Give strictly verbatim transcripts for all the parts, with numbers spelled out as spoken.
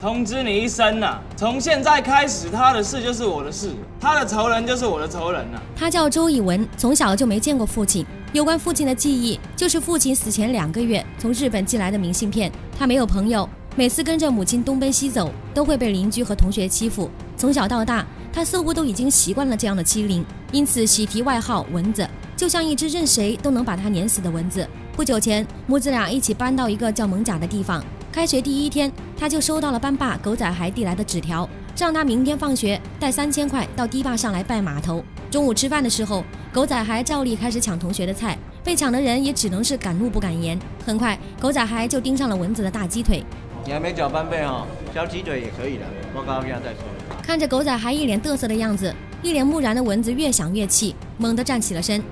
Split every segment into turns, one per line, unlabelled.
通知你一声呐、啊，从现在开始，他的事就是我的事，他的仇人就是我的仇人呐、啊。
他叫周以文，从小就没见过父亲。有关父亲的记忆，就是父亲死前两个月从日本寄来的明信片。他没有朋友，每次跟着母亲东奔西走，都会被邻居和同学欺负。从小到大，他似乎都已经习惯了这样的欺凌，因此喜提外号蚊子，就像一只任谁都能把他碾死的蚊子。不久前，母子俩一起搬到一个叫蒙甲的地方。开学第一天，他就收到了班霸狗仔孩递来的纸条，让他明天放学带三千块到堤坝上来拜码头。中午吃饭的时候，狗仔孩照例开始抢同学的菜，被抢的人也只能是敢怒不敢言。很快，狗仔孩就盯上了蚊子的大鸡腿。
你还没缴班费哦，交鸡腿也可以的，报告一下再说。
看着狗仔孩一脸嘚瑟的样子，一脸木然的蚊子越想越气，猛地站起了身。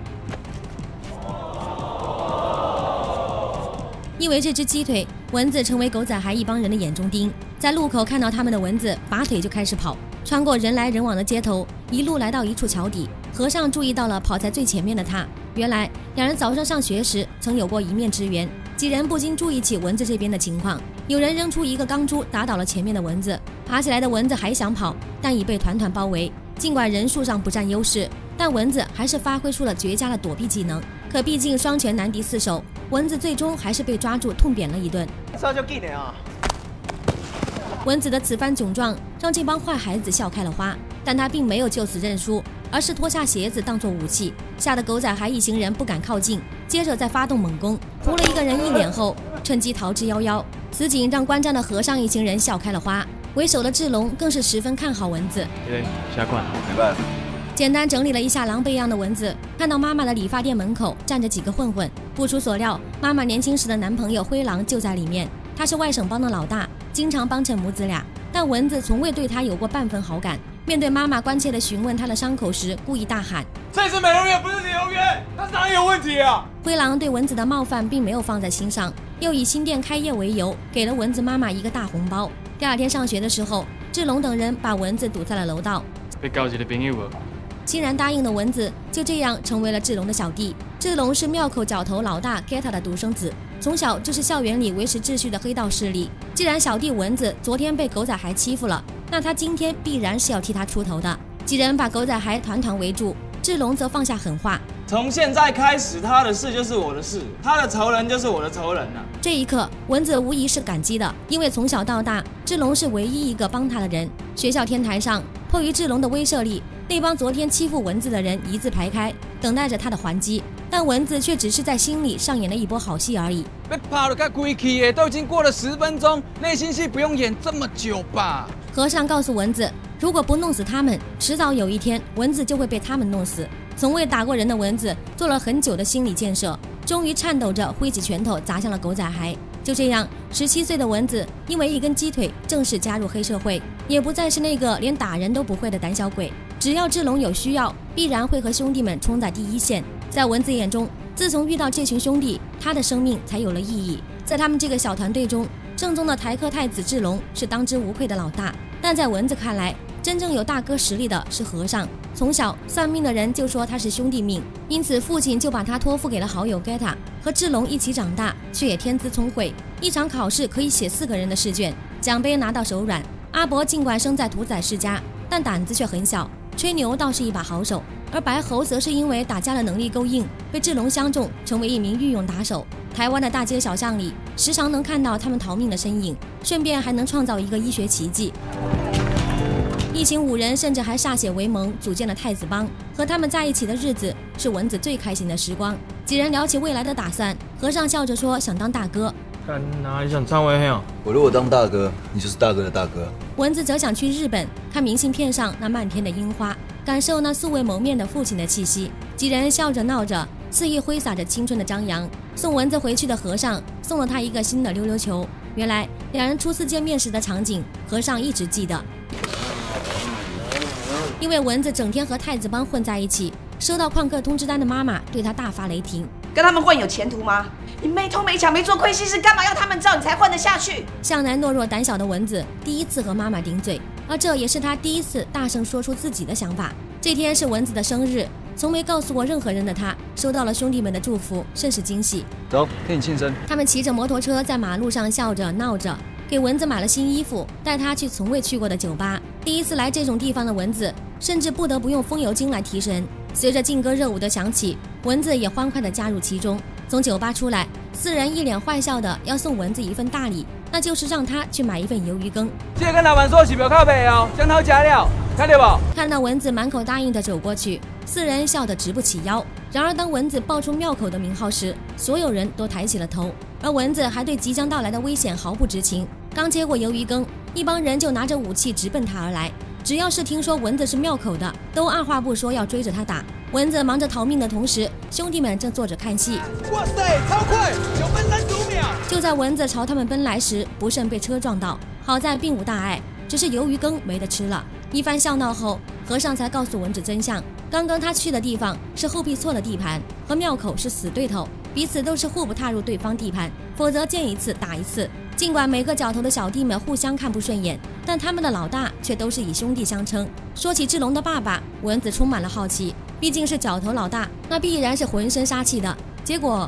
因为这只鸡腿，蚊子成为狗仔孩一帮人的眼中钉。在路口看到他们的蚊子，拔腿就开始跑，穿过人来人往的街头，一路来到一处桥底。和尚注意到了跑在最前面的他，原来两人早上上学时曾有过一面之缘。几人不禁注意起蚊子这边的情况，有人扔出一个钢珠打倒了前面的蚊子，爬起来的蚊子还想跑，但已被团团包围。尽管人数上不占优势，但蚊子还是发挥出了绝佳的躲避技能。可毕竟双拳难敌四手，蚊子最终还是被抓住痛扁了一顿。
这就给你啊！
蚊子的此番窘状让这帮坏孩子笑开了花，但他并没有就此认输，而是脱下鞋子当作武器，吓得狗仔孩一行人不敢靠近，接着再发动猛攻，扑了一个人一脸后，趁机逃之夭夭。此景让观战的和尚一行人笑开了花，为首的志龙更是十分看好蚊子。
对，下灌，
没办法。
简单整理了一下狼狈样的蚊子，看到妈妈的理发店门口站着几个混混，不出所料，妈妈年轻时的男朋友灰狼就在里面。他是外省帮的老大，经常帮衬母子俩，但蚊子从未对他有过半分好感。面对妈妈关切地询问他的伤口时，故意大喊：“
这是美容院，不是理容院，他哪里有问题啊？”
灰狼对蚊子的冒犯并没有放在心上，又以新店开业为由，给了蚊子妈妈一个大红包。第二天上学的时候，志龙等人把蚊子堵在了楼道。
被交一个朋友。
欣然答应的蚊子就这样成为了志龙的小弟。志龙是庙口角头老大 Geta 的独生子，从小就是校园里维持秩序的黑道势力。既然小弟蚊子昨天被狗仔孩欺负了，那他今天必然是要替他出头的。几人把狗仔孩团团围住，志龙则放下狠话：
从现在开始，他的事就是我的事，他的仇人就是我的仇人呐、啊。
这一刻，蚊子无疑是感激的，因为从小到大，志龙是唯一一个帮他的人。学校天台上，迫于志龙的威慑力，那帮昨天欺负蚊子的人一字排开，等待着他的还击。但蚊子却只是在心里上演了一波好戏而已。
被跑了个鬼气耶！都已经过了十分钟，内心戏不用演这么久吧？
和尚告诉蚊子，如果不弄死他们，迟早有一天蚊子就会被他们弄死。从未打过人的蚊子做了很久的心理建设，终于颤抖着挥起拳头砸向了狗仔孩。就这样，十七岁的蚊子因为一根鸡腿正式加入黑社会，也不再是那个连打人都不会的胆小鬼。只要志龙有需要，必然会和兄弟们冲在第一线。在蚊子眼中，自从遇到这群兄弟，他的生命才有了意义。在他们这个小团队中，正宗的台客太子志龙是当之无愧的老大，但在蚊子看来，真正有大哥实力的是和尚。从小算命的人就说他是兄弟命，因此父亲就把他托付给了好友 Geta， 和志龙一起长大，却也天资聪慧。一场考试可以写四个人的试卷，奖杯拿到手软。阿伯尽管生在屠宰世家，但胆子却很小，吹牛倒是一把好手。而白猴则是因为打架的能力够硬，被志龙相中，成为一名御用打手。台湾的大街小巷里，时常能看到他们逃命的身影，顺便还能创造一个医学奇迹。一行五人甚至还歃血为盟，组建了太子帮。和他们在一起的日子是蚊子最开心的时光。几人聊起未来的打算，和尚笑着说想当大哥。
干哪里想唱威啊？
我如果当大哥，你就是大哥的大哥。
蚊子则想去日本看明信片上那漫天的樱花，感受那素未谋面的父亲的气息。几人笑着闹着，肆意挥洒着青春的张扬。送蚊子回去的和尚送了他一个新的溜溜球。原来两人初次见面时的场景，和尚一直记得。因为蚊子整天和太子帮混在一起，收到旷课通知单的妈妈对他大发雷霆：
跟他们混有前途吗？你没偷没抢没做亏心事，干嘛要他们知道你才混得下去？
向南懦弱胆小的蚊子第一次和妈妈顶嘴，而这也是他第一次大声说出自己的想法。这天是蚊子的生日，从没告诉过任何人的他收到了兄弟们的祝福，甚是惊喜。
走，给你庆生。
他们骑着摩托车在马路上笑着闹着， 给蚊子买了新衣服，带他去从未去过的酒吧。第一次来这种地方的蚊子，甚至不得不用风油精来提神。随着劲歌热舞的响起，蚊子也欢快地加入其中。从酒吧出来，四人一脸坏笑的要送蚊子一份大礼，那就是让他去买一份鱿鱼羹。
记得跟老板说是不要靠北哦，姜头加料，看到不？
看到蚊子满口答应的走过去，四人笑得直不起腰。然而当蚊子报出庙口的名号时，所有人都抬起了头，而蚊子还对即将到来的危险毫不知情。刚接过鱿鱼羹，一帮人就拿着武器直奔他而来。只要是听说蚊子是庙口的，都二话不说要追着他打。蚊子忙着逃命的同时，兄弟们正坐着看戏。
哇塞，超快，九分三十五秒！
就在蚊子朝他们奔来时，不慎被车撞到，好在并无大碍，只是鱿鱼羹没得吃了。一番笑闹后，和尚才告诉蚊子真相：刚刚他去的地方是后壁错的地盘，和庙口是死对头，彼此都是互不踏入对方地盘，否则见一次打一次。尽管每个角头的小弟们互相看不顺眼，但他们的老大却都是以兄弟相称。说起志龙的爸爸，蚊子充满了好奇，毕竟是角头老大，那必然是浑身杀气的。结果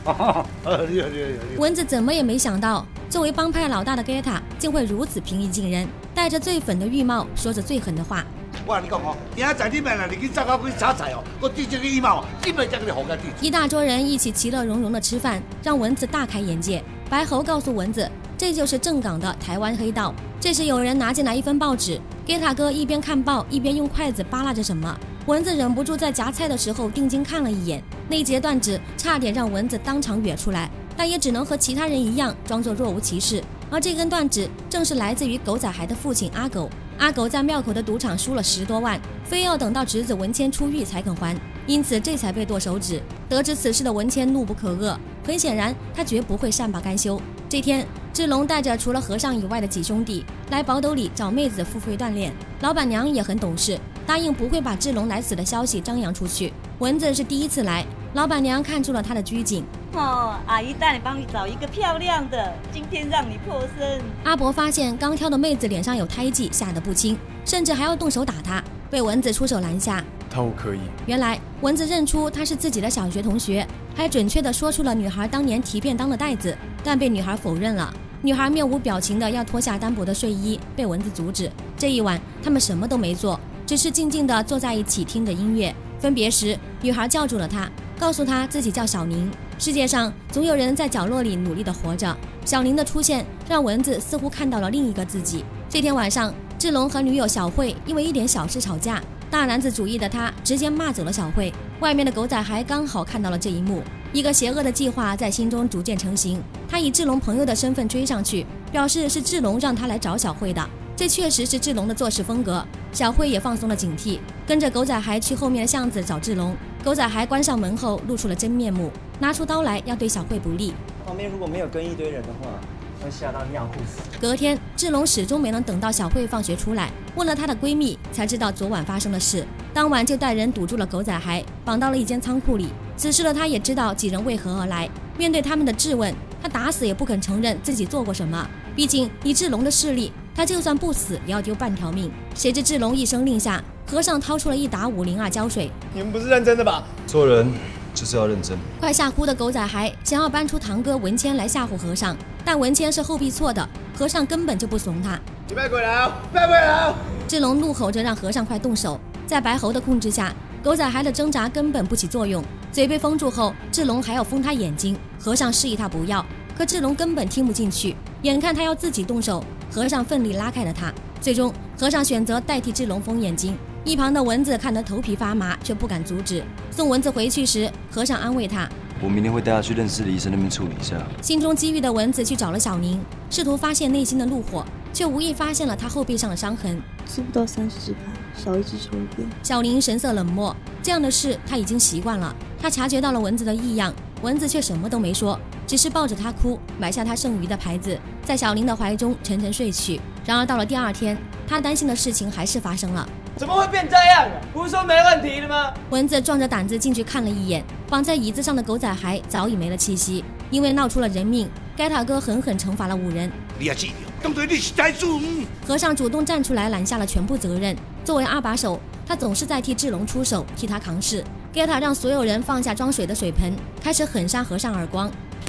蚊子怎么也没想到，作为帮派老大的 Geta 竟会如此平易近人，戴着最粉的浴帽，说着最狠的话。
我跟你讲哦，今仔载你们啦，你去照到去炒菜哦，我对这个羽毛，你们这个好个地。一
大桌人一起其乐融融的吃饭，让蚊子大开眼界。白猴告诉蚊子，这就是正港的台湾黑道。这时有人拿进来一份报纸，Geta哥一边看报一边用筷子扒拉着什么。蚊子忍不住在夹菜的时候定睛看了一眼，那一截断指差点让蚊子当场哕出来，但也只能和其他人一样装作若无其事。而这根断指正是来自于狗仔孩的父亲阿狗。阿狗在庙口的赌场输了十多万，非要等到侄子文谦出狱才肯还，因此这才被剁手指。得知此事的文谦怒不可遏，很显然他绝不会善罢甘休。这天，志龙带着除了和尚以外的几兄弟来宝斗里找妹子付费锻炼，老板娘也很懂事，答应不会把志龙来死的消息张扬出去。蚊子是第一次来，老板娘看出了他的拘谨。
哦，阿姨带你帮你找一个漂亮的，今天让你破身。
阿伯发现刚挑的妹子脸上有胎记，吓得不轻，甚至还要动手打她，被蚊子出手拦下。
他我可以。
原来蚊子认出她是自己的小学同学，还准确地说出了女孩当年提便当的袋子，但被女孩否认了。女孩面无表情地要脱下单薄的睡衣，被蚊子阻止。这一晚他们什么都没做，只是静静地坐在一起听着音乐。分别时，女孩叫住了他，告诉他自己叫小宁。世界上总有人在角落里努力地活着。小宁的出现让蚊子似乎看到了另一个自己。这天晚上，志龙和女友小慧因为一点小事吵架，大男子主义的他直接骂走了小慧。外面的狗仔还刚好看到了这一幕，一个邪恶的计划在心中逐渐成型。他以志龙朋友的身份追上去，表示是志龙让他来找小慧的。这确实是志龙的做事风格。小慧也放松了警惕，跟着狗仔孩去后面的巷子找志龙。狗仔孩关上门后露出了真面目，拿出刀来要对小慧不利。
旁边如果没有跟一堆人的话，会吓到尿裤子。
隔天，志龙始终没能等到小慧放学出来，问了她的闺蜜，才知道昨晚发生的事。当晚就带人堵住了狗仔孩，绑到了一间仓库里。此时的他也知道几人为何而来，面对他们的质问，他打死也不肯承认自己做过什么。毕竟以志龙的势力，他就算不死也要丢半条命。谁知志龙一声令下，和尚掏出了一打五零二胶水。
你们不是认真的吧？做人就是要认真。
快吓哭的狗仔孩想要搬出堂哥文谦来吓唬和尚，但文谦是后壁错的，和尚根本就不怂他。
你别过来哦，别过来哦！
志龙怒吼着让和尚快动手，在白猴的控制下，狗仔孩的挣扎根本不起作用，嘴被封住后，志龙还要封他眼睛。和尚示意他不要，可志龙根本听不进去，眼看他要自己动手，和尚奋力拉开了他。最终，和尚选择代替志龙封眼睛。一旁的蚊子看得头皮发麻，却不敢阻止。送蚊子回去时，和尚安慰他：“
我明天会带他去认识的医生那边处理一下。”
心中积郁的蚊子去找了小宁，试图发现内心的怒火，却无意发现了他后背上的伤痕。
吃不到三十盘，少一只抽一遍。
小宁神色冷漠，这样的事他已经习惯了。他察觉到了蚊子的异样，蚊子却什么都没说，只是抱着他哭，买下他剩余的牌子，在小宁的怀中沉沉睡去。然而到了第二天，他担心的事情还是发生了。
怎么会变这样啊？不是说没问题的吗？
蚊子壮着胆子进去看了一眼，绑在椅子上的狗仔孩早已没了气息，因为闹出了人命，盖塔哥狠狠惩罚了五人。
你也是，当作你是财主。
和尚主动站出来揽下了全部责任。作为二把手，他总是在替志龙出手，替他扛事。盖塔让所有人放下装水的水盆，开始狠扇和尚耳光。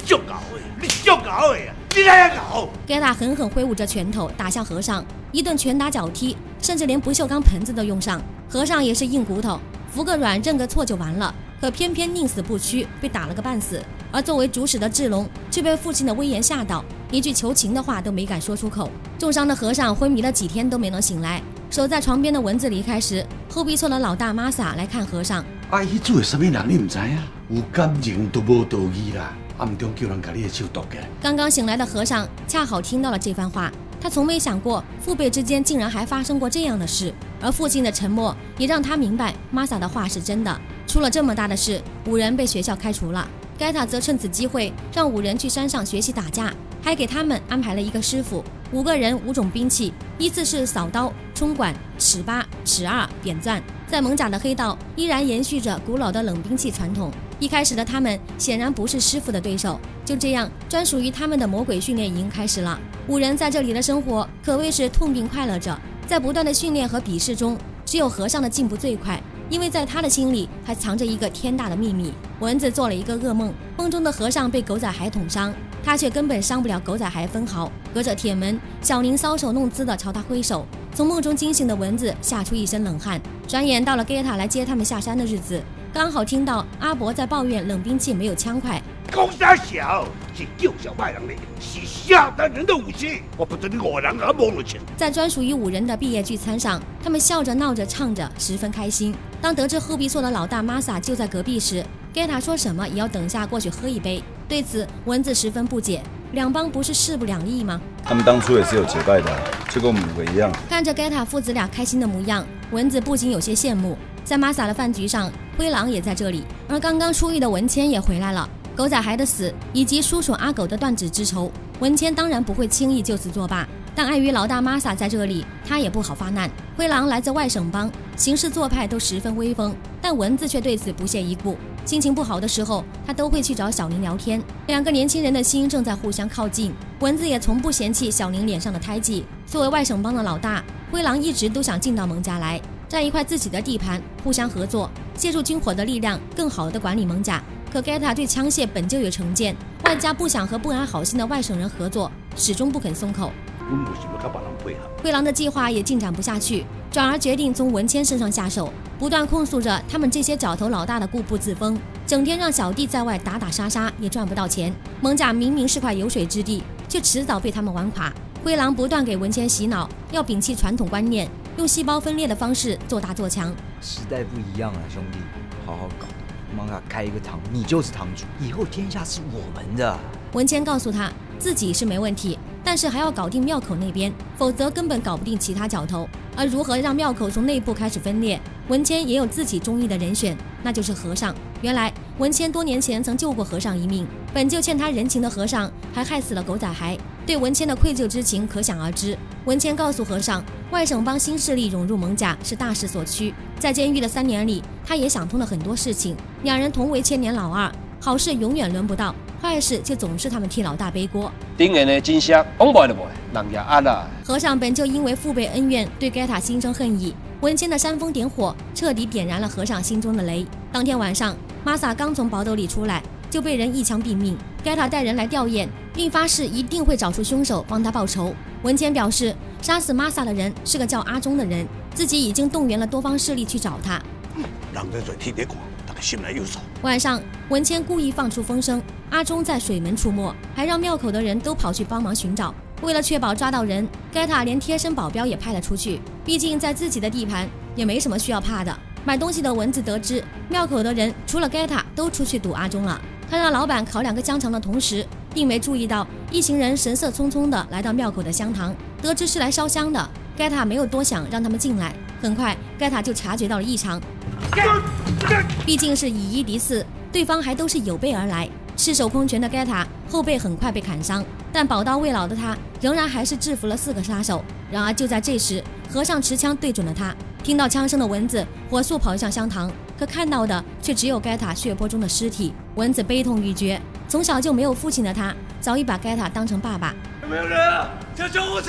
足搞的，你足搞的啊！你哪样搞？
盖塔狠狠挥舞着拳头打向和尚，一顿拳打脚踢，甚至连不锈钢盆子都用上。和尚也是硬骨头，服个软认个错就完了，可偏偏宁死不屈，被打了个半死。而作为主使的智龙却被父亲的威严吓到，一句求情的话都没敢说出口。重伤的和尚昏迷了几天都没能醒来。守在床边的蚊子离开时，后壁错的老大玛莎来看和尚。
啊，迄做什么人你唔知啊？有感情都无道义啦，暗中叫人把你的手夺起来。
刚刚醒来的和尚恰好听到了这番话，他从没想过父辈之间竟然还发生过这样的事，而父亲的沉默也让他明白玛莎的话是真的。出了这么大的事，五人被学校开除了。盖塔则趁此机会让五人去山上学习打架，还给他们安排了一个师傅，五个人五种兵器，依次是扫刀、冲管、尺八、尺二、扁钻。在蒙甲的黑道依然延续着古老的冷兵器传统。一开始的他们显然不是师傅的对手，就这样，专属于他们的魔鬼训练营开始了。五人在这里的生活可谓是痛并快乐着，在不断的训练和比试中，只有和尚的进步最快。因为在他的心里还藏着一个天大的秘密。蚊子做了一个噩梦，梦中的和尚被狗仔骸捅伤，他却根本伤不了狗仔骸分毫。隔着铁门，小林搔首弄姿地朝他挥手。从梦中惊醒的蚊子吓出一身冷汗。转眼到了盖塔来接他们下山的日子，刚好听到阿伯在抱怨冷兵器没有枪快。
公三小是救小派人的，是下等人的武器。我不准你我人而摸了钱。在
专属于五人的毕业聚餐上，他们笑着闹着唱着，十分开心。当得知后壁错的老大玛莎就在隔壁时，盖塔说什么也要等下过去喝一杯。对此，蚊子十分不解，两帮不是势不两立吗？
他们当初也是有结拜的，就跟我们五个一样。
看着盖塔父子俩开心的模样，蚊子不禁有些羡慕。在玛莎的饭局上，灰狼也在这里，而刚刚出狱的文谦也回来了。狗仔骸的死以及叔叔阿狗的断指之仇，文谦当然不会轻易就此作罢，但碍于老大玛莎在这里，他也不好发难。灰狼来自外省帮，行事做派都十分威风，但蚊子却对此不屑一顾。心情不好的时候，他都会去找小林聊天。两个年轻人的心正在互相靠近，蚊子也从不嫌弃小林脸上的胎记。作为外省帮的老大，灰狼一直都想进到蒙家来，占一块自己的地盘，互相合作，借助军火的力量，更好地管理蒙甲。可盖塔对枪械本就有成见，外加不想和不安好心的外省人合作，始终不肯松口。灰狼的计划也进展不下去，转而决定从文谦身上下手，不断控诉着他们这些角头老大的固步自封，整天让小弟在外打打杀杀也赚不到钱。蒙甲明明是块有水之地，却迟早被他们玩垮。灰狼不断给文谦洗脑，要摒弃传统观念，用细胞分裂的方式做大做强。
时代不一样了，兄弟，好好搞。蒙甲开一个堂，你就是堂主，以后天下是我们的。
文谦告诉他，自己是没问题，但是还要搞定庙口那边，否则根本搞不定其他角头。而如何让庙口从内部开始分裂，文谦也有自己中意的人选，那就是和尚。原来文谦多年前曾救过和尚一命，本就欠他人情的和尚还害死了狗仔骸，对文谦的愧疚之情可想而知。文谦告诉和尚，外省帮新势力涌入蒙甲是大势所趋，在监狱的三年里，他也想通了很多事情。两人同为千年老二，好事永远轮不到，坏事却总是他们替老大背锅。
顶年的真相讲不就不，人家安啦。
和尚本就因为父辈恩怨，对盖塔心生恨意。文谦的煽风点火，彻底点燃了和尚心中的雷。当天晚上，玛莎刚从宝斗里出来，就被人一枪毙命。盖塔带人来吊唁，并发誓一定会找出凶手，帮他报仇。文谦表示，杀死玛莎的人是个叫阿忠的人，自己已经动员了多方势力去找他。
人在嘴天地看，大家心里有数。
晚上，文谦故意放出风声，阿忠在水门出没，还让庙口的人都跑去帮忙寻找。为了确保抓到人，盖塔连贴身保镖也派了出去，毕竟在自己的地盘也没什么需要怕的。买东西的蚊子得知庙口的人除了盖塔都出去堵阿忠了，他让老板烤两个香肠的同时，并没注意到一行人神色匆匆地来到庙口的香堂，得知是来烧香的，盖塔没有多想，让他们进来。很快盖塔就察觉到了异常，毕竟是以一敌四，对方还都是有备而来。赤手空拳的盖塔后背很快被砍伤，但宝刀未老的他仍然还是制服了四个杀手。然而就在这时，和尚持枪对准了他，听到枪声的蚊子火速跑向香堂，可看到的却只有盖塔血泊中的尸体。蚊子悲痛欲绝，从小就没有父亲的他早已把盖塔当成爸爸。
有没有人啊？叫救护车！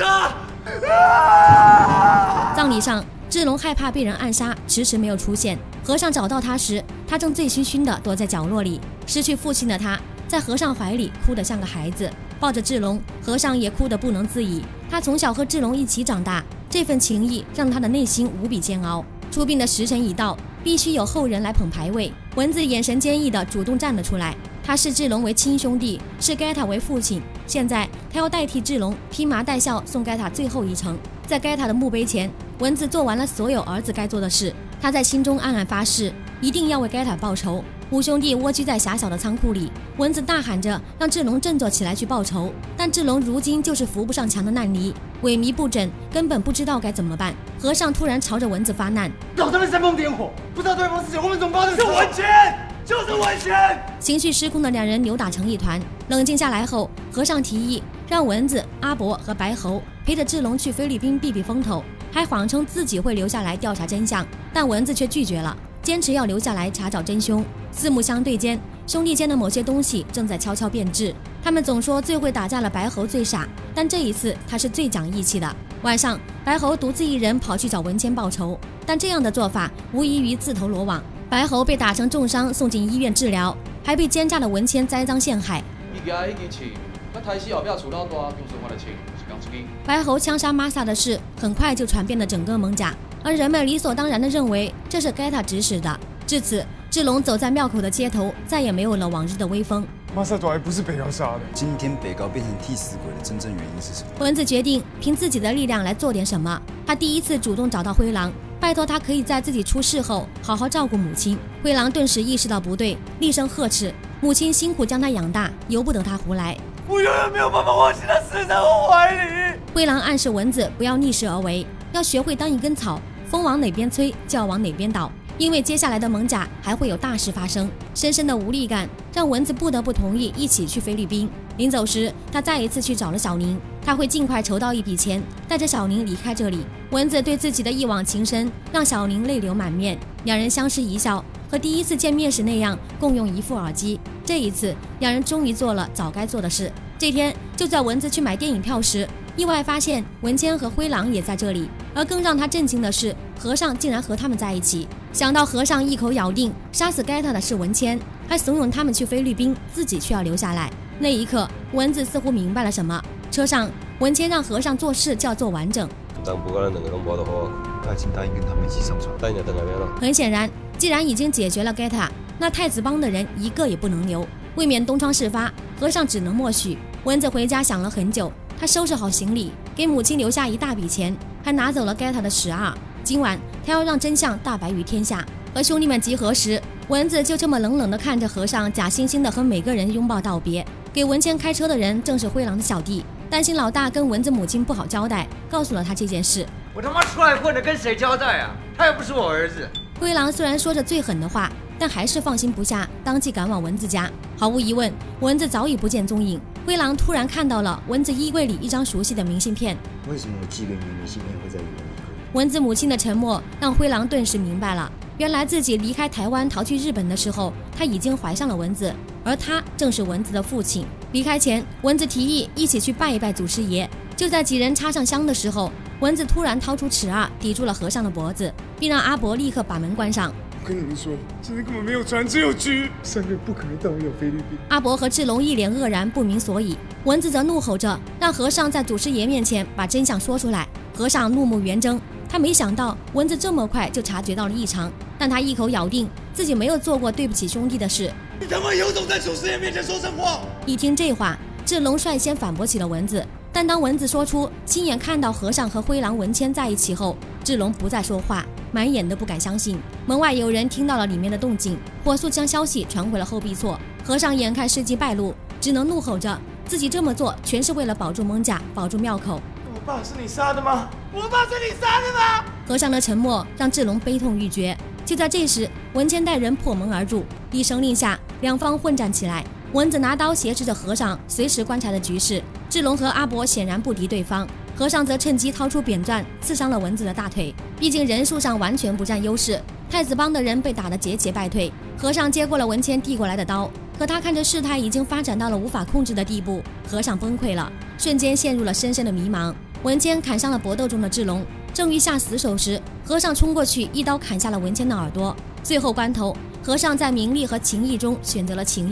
葬礼上，智龙害怕被人暗杀，迟迟没有出现。和尚找到他时，他正醉醺醺地躲在角落里。失去父亲的他在和尚怀里哭得像个孩子，抱着智龙，和尚也哭得不能自已。他从小和智龙一起长大，这份情谊让他的内心无比煎熬。出殡的时辰已到，必须有后人来捧牌位。蚊子眼神坚毅地主动站了出来，他视智龙为亲兄弟，视盖塔为父亲。现在他要代替智龙披麻戴孝送盖塔最后一程。在盖塔的墓碑前，蚊子做完了所有儿子该做的事，他在心中暗暗发誓，一定要为盖塔报仇。五兄弟蜗居在狭小的仓库里，蚊子大喊着让智龙振作起来去报仇，但智龙如今就是扶不上墙的烂泥，萎靡不振，根本不知道该怎么办。和尚突然朝着蚊子发难：
老子们煽风点火，不知道对方是谁，我们总包的是文钱，就是文钱。
情绪失控的两人扭打成一团。冷静下来后，和尚提议让蚊子、阿伯和白猴陪着智龙去菲律宾避避风头，还谎称自己会留下来调查真相，但蚊子却拒绝了，坚持要留下来查找真凶。四目相对间，兄弟间的某些东西正在悄悄变质。他们总说最会打架的白猴最傻，但这一次他是最讲义气的。晚上，白猴独自一人跑去找文谦报仇，但这样的做法无异于自投罗网。白猴被打成重伤，送进医院治疗，还被奸诈的文谦栽赃陷害。白猴枪杀玛萨的事很快就传遍了整个蒙甲，而人们理所当然地认为这是盖塔指使的。至此，智龙走在庙口的街头，再也没有了往日的威风。
玛萨朵还不是北高杀的。
今天北高变成替死鬼的真正原因是什么？
蚊子决定凭自己的力量来做点什么。他第一次主动找到灰狼，拜托他可以在自己出事后好好照顾母亲。灰狼顿时意识到不对，厉声呵斥：母亲辛苦将他养大，由不得他胡来。
我永远没有办法忘记他死在我怀里。
灰狼暗示蚊子不要逆势而为，要学会当一根草，风往哪边吹就要往哪边倒。因为接下来的蒙甲还会有大事发生，深深的无力感让蚊子不得不同意一起去菲律宾。临走时，他再一次去找了小宁，他会尽快筹到一笔钱，带着小宁离开这里。蚊子对自己的一往情深让小宁泪流满面，两人相视一笑，和第一次见面时那样共用一副耳机。这一次，两人终于做了早该做的事。这天，就在蚊子去买电影票时，意外发现文谦和灰狼也在这里，而更让他震惊的是，和尚竟然和他们在一起。想到和尚一口咬定杀死盖塔的是文谦，还怂恿他们去菲律宾，自己却要留下来。那一刻，蚊子似乎明白了什么。车上，文谦让和尚做事就要做完整。
当不管两个都无得好，他已经答应跟他们一起上船。答应等那边了。很
显然，既然已经解决了盖塔，那太子帮的人一个也不能留。为免东窗事发，和尚只能默许。蚊子回家想了很久，他收拾好行李，给母亲留下一大笔钱，还拿走了盖塔的十二。今晚他要让真相大白于天下。和兄弟们集合时，蚊子就这么冷冷地看着和尚，假惺惺地和每个人拥抱道别。给文谦开车的人正是灰狼的小弟，担心老大跟蚊子母亲不好交代，告诉了他这件事。
我他妈出来混的，跟谁交代啊？他又不是我儿子。
灰狼虽然说着最狠的话，但还是放心不下，当即赶往蚊子家。毫无疑问，蚊子早已不见踪影。灰狼突然看到了蚊子衣柜里一张熟悉的明信片。
为什么我寄给你的明信片会在里面？
蚊子母亲的沉默让灰狼顿时明白了，原来自己离开台湾逃去日本的时候，他已经怀上了蚊子，而他正是蚊子的父亲。离开前，蚊子提议一起去拜一拜祖师爷。就在几人插上香的时候，蚊子突然掏出尺二抵住了和尚的脖子，并让阿伯立刻把门关上。
我跟你们说，这里根本没有船，只有狙，三个不可能带我有菲律宾。
阿伯和智龙一脸愕然，不明所以。蚊子则怒吼着，让和尚在祖师爷面前把真相说出来。和尚怒目圆睁，他没想到蚊子这么快就察觉到了异常，但他一口咬定自己没有做过对不起兄弟的事。
你他妈有种在祖师爷面前说真话！
一听这话，智龙率先反驳起了蚊子。但当蚊子说出亲眼看到和尚和灰狼文谦在一起后，智龙不再说话，满眼都不敢相信。门外有人听到了里面的动静，火速将消息传回了后壁错。和尚眼看事机败露，只能怒吼着自己这么做全是为了保住蒙甲，保住庙口。
我爸是你杀的吗？我爸是你杀的吗？
和尚的沉默让智龙悲痛欲绝。就在这时，文谦带人破门而入，一声令下，两方混战起来。蚊子拿刀挟持着和尚，随时观察着局势。智龙和阿伯显然不敌对方，和尚则趁机掏出扁钻，刺伤了蚊子的大腿。毕竟人数上完全不占优势，太子帮的人被打得节节败退。和尚接过了文谦递过来的刀，可他看着事态已经发展到了无法控制的地步，和尚崩溃了，瞬间陷入了深深的迷茫。文谦砍伤了搏斗中的智龙，正欲下死手时，和尚冲过去一刀砍下了文谦的耳朵。最后关头，和尚在名利和情义中选择了情义，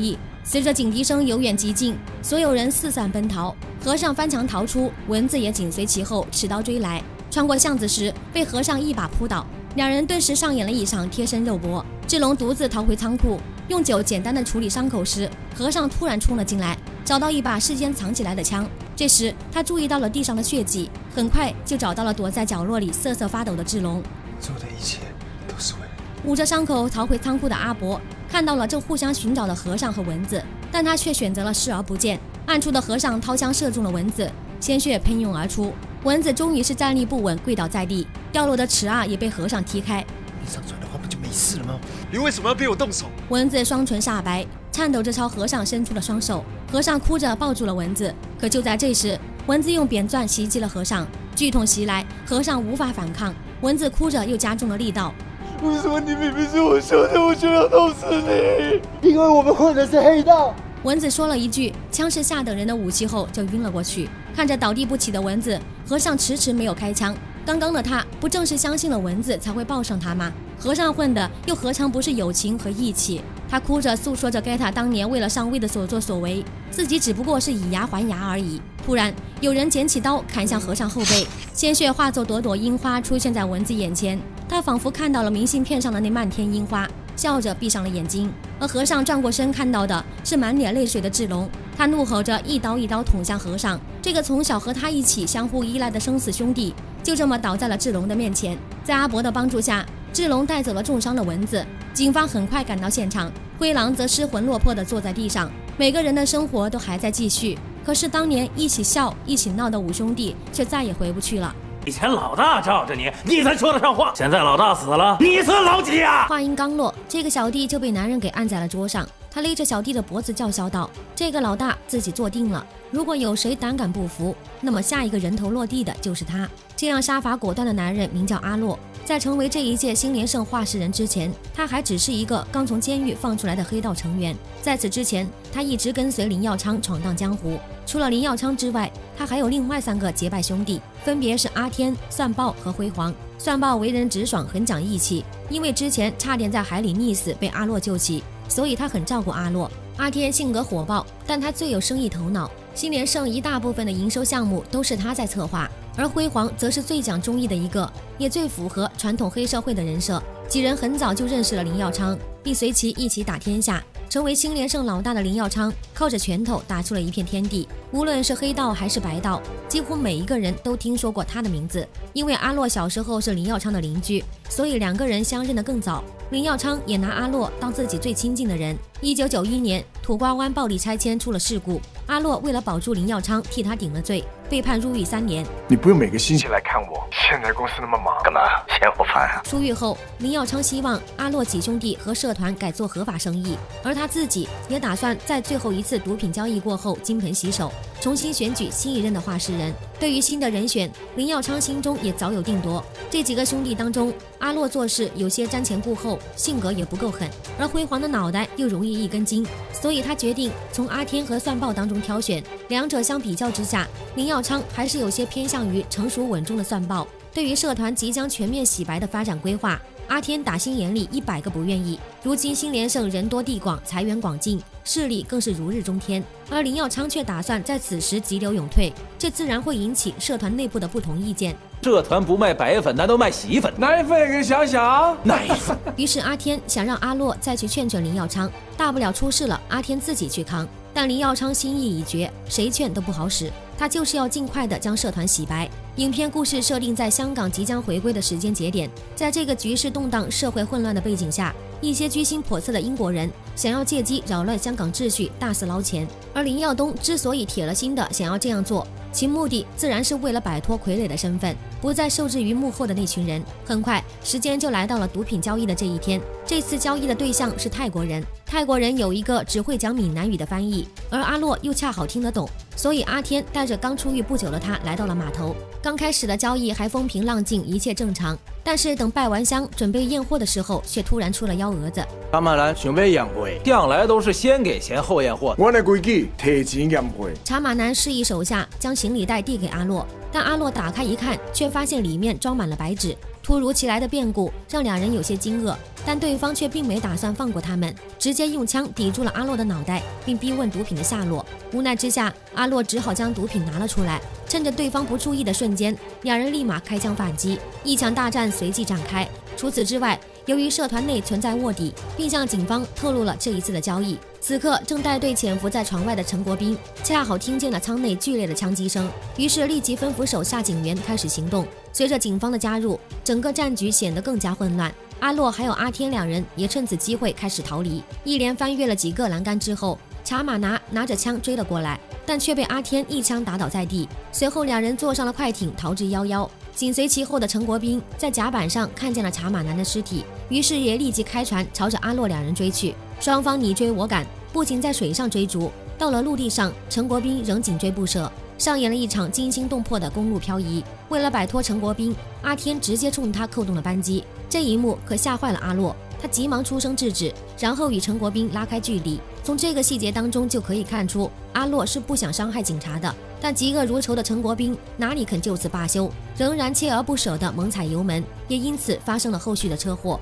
随着警笛声由远及近，所有人四散奔逃。和尚翻墙逃出，蚊子也紧随其后，持刀追来。穿过巷子时，被和尚一把扑倒，两人顿时上演了一场贴身肉搏。志龙独自逃回仓库，用酒简单的处理伤口时，和尚突然冲了进来，找到一把事先藏起来的枪。这时他注意到了地上的血迹，很快就找到了躲在角落里瑟瑟发抖的志龙。
做的一切都是为了
捂着伤口逃回仓库的阿伯看到了正互相寻找的和尚和蚊子，但他却选择了视而不见。暗处的和尚掏枪射中了蚊子，鲜血喷涌而出，蚊子终于是站立不稳，跪倒在地，掉落的尺啊也被和尚踢开。
你上船的话不就没事了吗？你为什么要逼我动手？
蚊子双唇煞白，颤抖着朝和尚伸出了双手。和尚哭着抱住了蚊子，可就在这时，蚊子用扁钻袭击了和尚，剧痛袭来，和尚无法反抗，蚊子哭着又加重了力道。
为什么你明明是我兄弟，我就要弄死你？因为我们混的是黑道。
蚊子说了一句枪是下等人的武器后就晕了过去。看着倒地不起的蚊子，和尚迟迟没有开枪。刚刚的他不正是相信了蚊子才会抱上他吗？和尚混的又何尝不是友情和义气？他哭着诉说着盖塔当年为了上位的所作所为，自己只不过是以牙还牙而已。突然有人捡起刀砍向和尚后背，鲜血化作朵朵樱花出现在蚊子眼前，他仿佛看到了明信片上的那漫天樱花，笑着闭上了眼睛。而和尚转过身看到的是满脸泪水的志龙，他怒吼着一刀一刀捅向和尚。这个从小和他一起相互依赖的生死兄弟就这么倒在了志龙的面前。在阿伯的帮助下，志龙带走了重伤的蚊子。警方很快赶到现场，灰狼则失魂落魄地坐在地上。每个人的生活都还在继续，可是当年一起笑一起闹的五兄弟却再也回不去了。
以前老大罩着你，你才说得上话。现在老大死了，你算老几啊？
话音刚落，这个小弟就被男人给按在了桌上。他勒着小弟的脖子叫嚣道：“这个老大自己坐定了，如果有谁胆敢不服，那么下一个人头落地的就是他。”这样杀伐果断的男人名叫阿洛。在成为这一届新连胜话事人之前，他还只是一个刚从监狱放出来的黑道成员。在此之前，他一直跟随林耀昌闯荡江湖。除了林耀昌之外，他还有另外三个结拜兄弟，分别是阿天、蒜爆和辉煌。蒜爆为人直爽，很讲义气，因为之前差点在海里溺死，被阿洛救起，所以他很照顾阿洛。阿天性格火爆，但他最有生意头脑，新连胜一大部分的营收项目都是他在策划。而辉煌则是最讲忠义的一个，也最符合传统黑社会的人设。几人很早就认识了林耀昌，并随其一起打天下。成为新连胜老大的林耀昌，靠着拳头打出了一片天地。无论是黑道还是白道，几乎每一个人都听说过他的名字。因为阿洛小时候是林耀昌的邻居，所以两个人相认得更早。林耀昌也拿阿洛当自己最亲近的人。一九九一年，土瓜湾暴力拆迁出了事故，阿洛为了保住林耀昌，替他顶了罪，被判入狱三年。
你不用每个星期来看我，现在公司那么忙，干嘛嫌我烦啊？
出狱后，林耀昌希望阿洛几兄弟和社团改做合法生意，而他自己也打算在最后一次毒品交易过后金盆洗手，重新选举新一任的话事人。对于新的人选，林耀昌心中也早有定夺。这几个兄弟当中，阿洛做事有些瞻前顾后，性格也不够狠，而辉煌的脑袋又容易一根筋，所以他决定从阿天和蒜爆当中挑选。两者相比较之下，林耀昌还是有些偏向于成熟稳重的蒜爆。对于社团即将全面洗白的发展规划，阿天打心眼里一百个不愿意。如今新连胜人多地广，财源广进，势力更是如日中天，而林耀昌却打算在此时急流勇退，这自然会引起社团内部的不同意见。
社团不卖白粉，难道卖洗粉？
奶粉也给想想，
奶粉。
于是阿天想让阿洛再去劝劝林耀昌，大不了出事了，阿天自己去扛。但林耀昌心意已决，谁劝都不好使，他就是要尽快的将社团洗白。影片故事设定在香港即将回归的时间节点，在这个局势动荡、社会混乱的背景下，一些居心叵测的英国人想要借机扰乱香港秩序，大肆捞钱。而林耀东之所以铁了心的想要这样做，其目的自然是为了摆脱傀儡的身份，不再受制于幕后的那群人。很快，时间就来到了毒品交易的这一天。这次交易的对象是泰国人，泰国人有一个只会讲闽南语的翻译，而阿洛又恰好听得懂，所以阿天带着刚出狱不久的他来到了码头。刚开始的交易还风平浪静，一切正常，但是等拜完香准备验货的时候，却突然出了幺蛾子。
他们来准备验货，向来都是先给钱后验货。
我的规矩，提前验货。
查马男示意手下将行李袋递给阿洛，但阿洛打开一看，却发现里面装满了白纸。突突如其来的变故让两人有些惊愕，但对方却并没打算放过他们，直接用枪抵住了阿洛的脑袋，并逼问毒品的下落。无奈之下，阿洛只好将毒品拿了出来，趁着对方不注意的瞬间，两人立马开枪反击，一场大战随即展开。除此之外，由于社团内存在卧底，并向警方透露了这一次的交易。此刻正带队潜伏在床外的陈国斌恰好听见了舱内剧烈的枪击声，于是立即吩咐手下警员开始行动。随着警方的加入，整个战局显得更加混乱。阿洛还有阿天两人也趁此机会开始逃离，一连翻越了几个栏杆之后，查马拿拿着枪追了过来，但却被阿天一枪打倒在地。随后两人坐上了快艇逃之夭夭。紧随其后的陈国斌在甲板上看见了查马南的尸体，于是也立即开船朝着阿洛两人追去。双方你追我赶，不仅在水上追逐，到了陆地上，陈国斌仍紧追不舍，上演了一场惊心动魄的公路漂移。为了摆脱陈国斌，阿天直接冲他扣动了扳机，这一幕可吓坏了阿洛，他急忙出声制止，然后与陈国斌拉开距离。从这个细节当中就可以看出，阿洛是不想伤害警察的，但嫉恶如仇的陈国斌哪里肯就此罢休，仍然锲而不舍地猛踩油门，也因此发生了后续的车祸。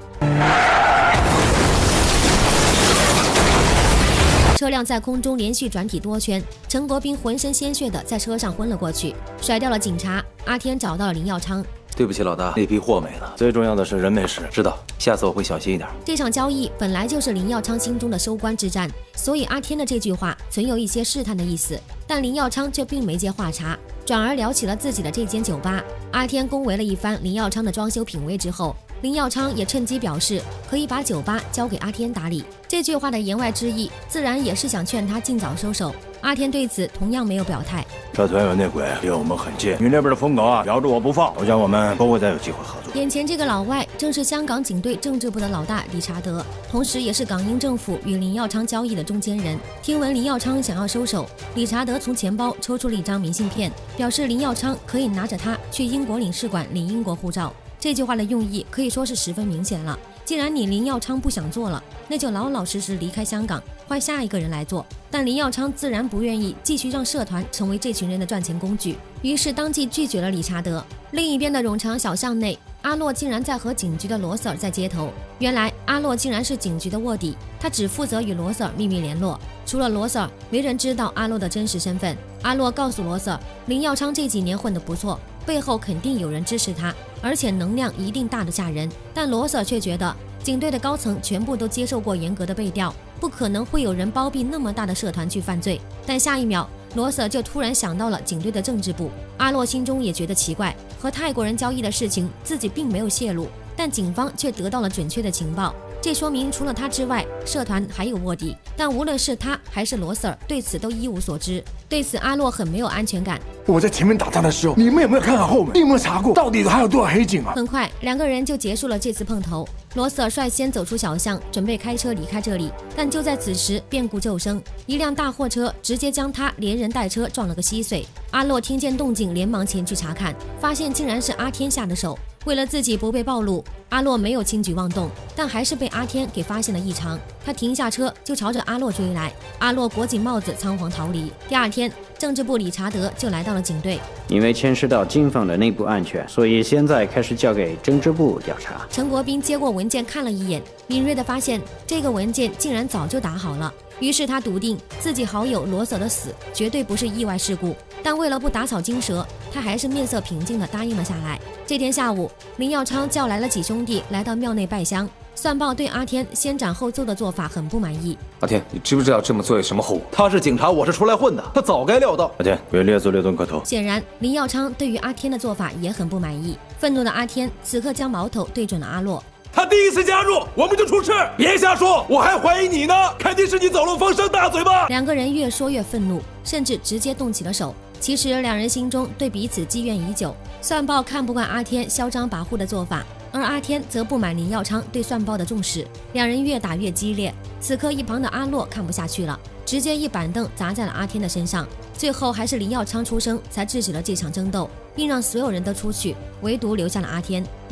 车辆在空中连续转体多圈，陈国斌浑身鲜血的在车上昏了过去，甩掉了警察。阿天找到了林耀昌。
对不起老大，那批货没了，最重要的是人没事。知道，下次我会小心一点。
这场交易本来就是林耀昌心中的收官之战，所以阿天的这句话存有一些试探的意思，但林耀昌却并没接话茬，转而聊起了自己的这间酒吧。阿天恭维了一番林耀昌的装修品味之后，林耀昌也趁机表示可以把酒吧交给阿天打理。这句话的言外之意，自然也是想劝他尽早收手。阿天对此同样没有表态。
社团有内鬼，离我们很近，你那边的疯狗啊，咬着我不放，我想我们不会再有机会合作。
眼前这个老外正是香港警队政治部的老大理查德，同时也是港英政府与林耀昌交易的中间人。听闻林耀昌想要收手，理查德从钱包抽出了一张明信片，表示林耀昌可以拿着它去英国领事馆领英国护照。这句话的用意可以说是十分明显了，既然你林耀昌不想做了，那就老老实实离开香港，换下一个人来做。但林耀昌自然不愿意继续让社团成为这群人的赚钱工具，于是当即拒绝了理查德。另一边的冗长小巷内，阿洛竟然在和警局的罗 Sir 在接头。原来阿洛竟然是警局的卧底，他只负责与罗 Sir 秘密联络，除了罗 Sir，没人知道阿洛的真实身份。阿洛告诉罗 Sir， 林耀昌这几年混得不错，背后肯定有人支持他，而且能量一定大得吓人。但罗 Sir 却觉得警队的高层全部都接受过严格的背调，不可能会有人包庇那么大的社团去犯罪。但下一秒，罗 Sir 就突然想到了警队的政治部。阿洛心中也觉得奇怪，和泰国人交易的事情自己并没有泄露，但警方却得到了准确的情报，这说明除了他之外，社团还有卧底。但无论是他还是罗 Sir 对此都一无所知。对此阿洛很没有安全感。
我在前面打仗的时候，你们有没有看好后门？你有没有查过到底还有多少黑警啊？
很快两个人就结束了这次碰头。罗 Sir 率先走出小巷，准备开车离开这里，但就在此时变故骤生，一辆大货车直接将他连人带车撞了个稀碎。阿洛听见动静连忙前去查看，发现竟然是阿天下的手。为了自己不被暴露，阿洛没有轻举妄动，但还是被阿天给发现了异常。他停下车就朝着阿洛追来，阿洛裹紧帽子仓皇逃离。第二天，政治部理查德就来到了警队。
因为牵涉到警方的内部安全，所以现在开始交给政治部调查。
陈国斌接过文件看了一眼，敏锐地发现这个文件竟然早就打好了，于是他笃定自己好友罗 Sir 的死绝对不是意外事故。但为了不打草惊蛇，他还是面色平静地答应了下来。这天下午，林耀昌叫来了几兄弟来到庙内拜香。算报对阿天先斩后奏的做法很不满意。
阿天，你知不知道这么做有什么后果？他是警察，我是出来混的，他早该料到。
阿天，别列祖列宗磕头。
显然，林耀昌对于阿天的做法也很不满意。愤怒的阿天此刻将矛头对准了阿洛。
他第一次加入，我们就出事，别瞎说！我还怀疑你呢，肯定是你走漏风声，大嘴巴！
两个人越说越愤怒，甚至直接动起了手。其实两人心中对彼此积怨已久。算报看不惯阿天嚣张跋扈的做法，而阿天则不满林耀昌对算报的重视，两人越打越激烈。此刻一旁的阿洛看不下去了，直接一板凳砸在了阿天的身上。最后还是林耀昌出声才制止了这场争斗，并让所有人都出去，唯独留下了阿天。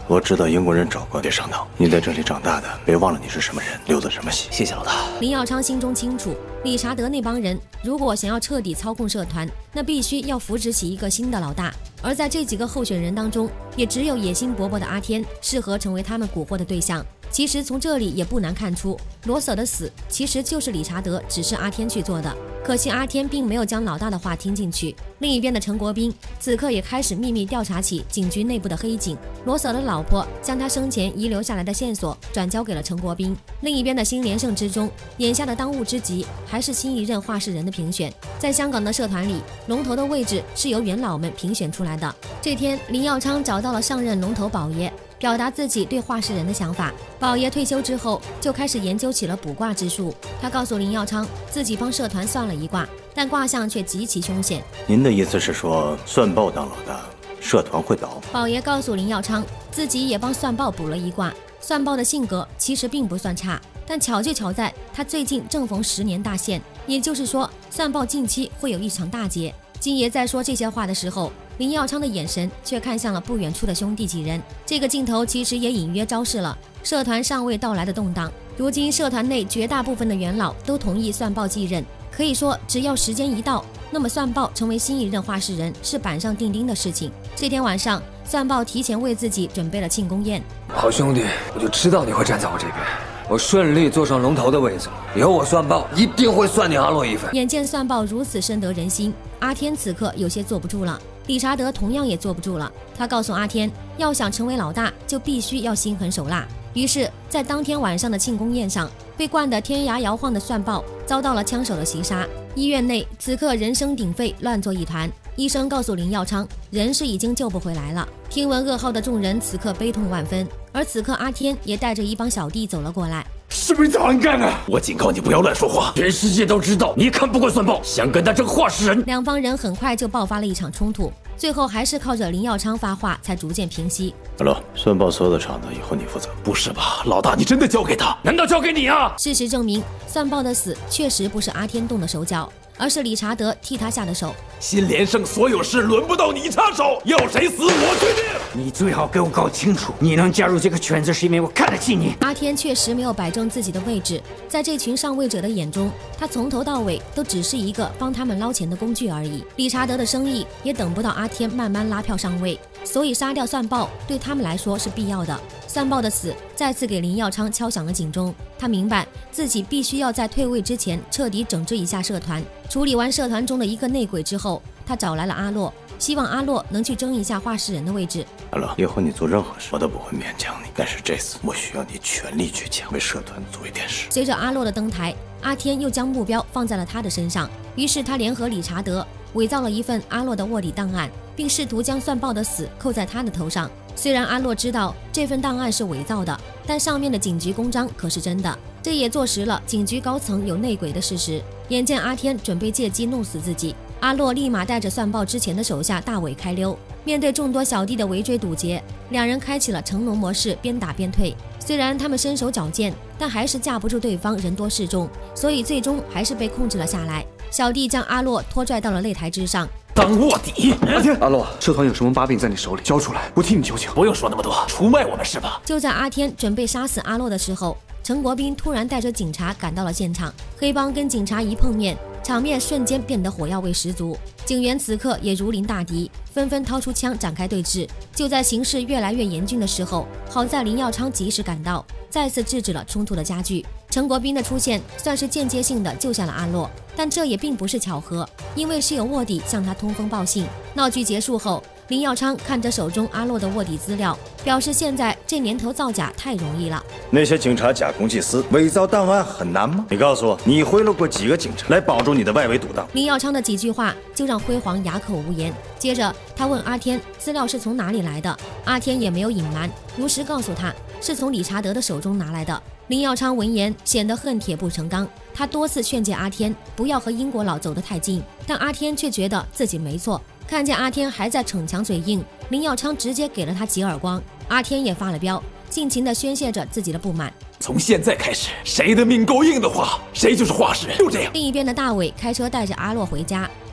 我知道英国人找过，别上当。你在这里长大的，别忘了你是什么人，流的什么血。谢谢老大。
林耀昌心中清楚，理查德那帮人如果想要彻底操控社团，那必须要扶植起一个新的老大。而在这几个候选人当中，也只有野心勃勃的阿天适合成为他们蛊惑的对象。其实从这里也不难看出，罗瑟的死其实就是理查德指示阿天去做的。可惜阿天并没有将老大的话听进去。另一边的陈国斌此刻也开始秘密调查起警局内部的黑警。罗瑟的老婆将他生前遗留下来的线索转交给了陈国斌。另一边的新连胜之中，眼下的当务之急还是新一任话事人的评选。在香港的社团里，龙头的位置是由元老们评选出来的。这天，林耀昌找到了上任龙头宝爷，表达自己对话事人的想法。宝爷退休之后就开始研究起了卜卦之术。他告诉林耀昌，自己帮社团算了一卦，但卦象却极其凶险。
您的意思是说，算报当老大，社团会倒？
宝爷告诉林耀昌，自己也帮算报卜了一卦。算报的性格其实并不算差，但巧就巧在他最近正逢十年大限，也就是说，算报近期会有一场大劫。金爷在说这些话的时候，林耀昌的眼神却看向了不远处的兄弟几人。这个镜头其实也隐约昭示了社团尚未到来的动荡。如今社团内绝大部分的元老都同意算报继任，可以说只要时间一到，那么算报成为新一任话事人是板上钉钉的事情。这天晚上，算报提前为自己准备了庆功宴。
好兄弟，我就知道你会站在我这边。我顺利坐上龙头的位子，以后我算报一定会算你阿洛一份。
眼见算报如此深得人心，阿天此刻有些坐不住了。理查德同样也坐不住了，他告诉阿天，要想成为老大，就必须要心狠手辣。于是，在当天晚上的庆功宴上，被灌得天涯摇晃的算报遭到了枪手的袭杀。医院内此刻人声鼎沸，乱作一团。医生告诉林耀昌，人是已经救不回来了。听闻噩耗的众人此刻悲痛万分，而此刻阿天也带着一帮小弟走了过来。
是不是早上干的？我警告你不要乱说话，全世界都知道你看不惯算报，想跟他争话事人。
两方人很快就爆发了一场冲突，最后还是靠着林耀昌发话才逐渐平息。
好了，算报所有的场子以后你负责。
不是吧，老大，你真的交给他？难道交给你啊？
事实证明，算报的死确实不是阿天动的手脚，而是理查德替他下的手。
新连胜所有事轮不到你插手，要谁死我决定。
你最好给我搞清楚，你能加入这个圈子是因为我看得起你。
阿天确实没有摆正自己的位置，在这群上位者的眼中，他从头到尾都只是一个帮他们捞钱的工具而已。理查德的生意也等不到阿天慢慢拉票上位，所以杀掉算报对他们来说是必要的。算报的死再次给林耀昌敲响了警钟，他明白自己必须要在退位之前彻底整治一下社团。处理完社团中的一个内鬼之后，他找来了阿洛，希望阿洛能去争一下话事人的位置。
阿洛，以后你做任何事我都不会勉强你，但是这次我需要你全力去抢，为社团做一点事。
随着阿洛的登台，阿天又将目标放在了他的身上，于是他联合理查德伪造了一份阿洛的卧底档案，并试图将算报的死扣在他的头上。虽然阿洛知道这份档案是伪造的，但上面的警局公章可是真的，这也坐实了警局高层有内鬼的事实。眼见阿天准备借机弄死自己，阿洛立马带着算报之前的手下大伟开溜。面对众多小弟的围追堵截，两人开启了成龙模式，边打边退。虽然他们身手矫健，但还是架不住对方人多势众，所以最终还是被控制了下来。小弟将阿洛拖拽到了擂台之上。
当卧底，
阿天，阿洛，社团有什么把柄在你手里，交出来，我替你求情。
不用说那么多，出卖我们是吧？
就在阿天准备杀死阿洛的时候，陈国斌突然带着警察赶到了现场。黑帮跟警察一碰面，场面瞬间变得火药味十足。警员此刻也如临大敌，纷纷掏出枪展开对峙。就在形势越来越严峻的时候，好在林耀昌及时赶到，再次制止了冲突的加剧。陈国斌的出现算是间接性的救下了阿洛，但这也并不是巧合，因为是有卧底向他通风报信。闹剧结束后，林耀昌看着手中阿洛的卧底资料，表示现在这年头造假太容易了。
那些警察假公济私，伪造档案很难吗？你告诉我，你贿赂过几个警察来保住你的外围堵档？
林耀昌的几句话就让辉煌哑口无言。接着他问阿天资料是从哪里来的，阿天也没有隐瞒，如实告诉他是从理查德的手中拿来的。林耀昌闻言显得恨铁不成钢，他多次劝诫阿天不要和英国佬走得太近，但阿天却觉得自己没错。看见阿天还在逞强嘴硬，林耀昌直接给了他几耳光。阿天也发了飙，尽情地宣泄着自己的不满。
从现在开始，谁的命够硬的话，谁就是话事人，就这样。
另一边的大伟开车带着阿洛回家，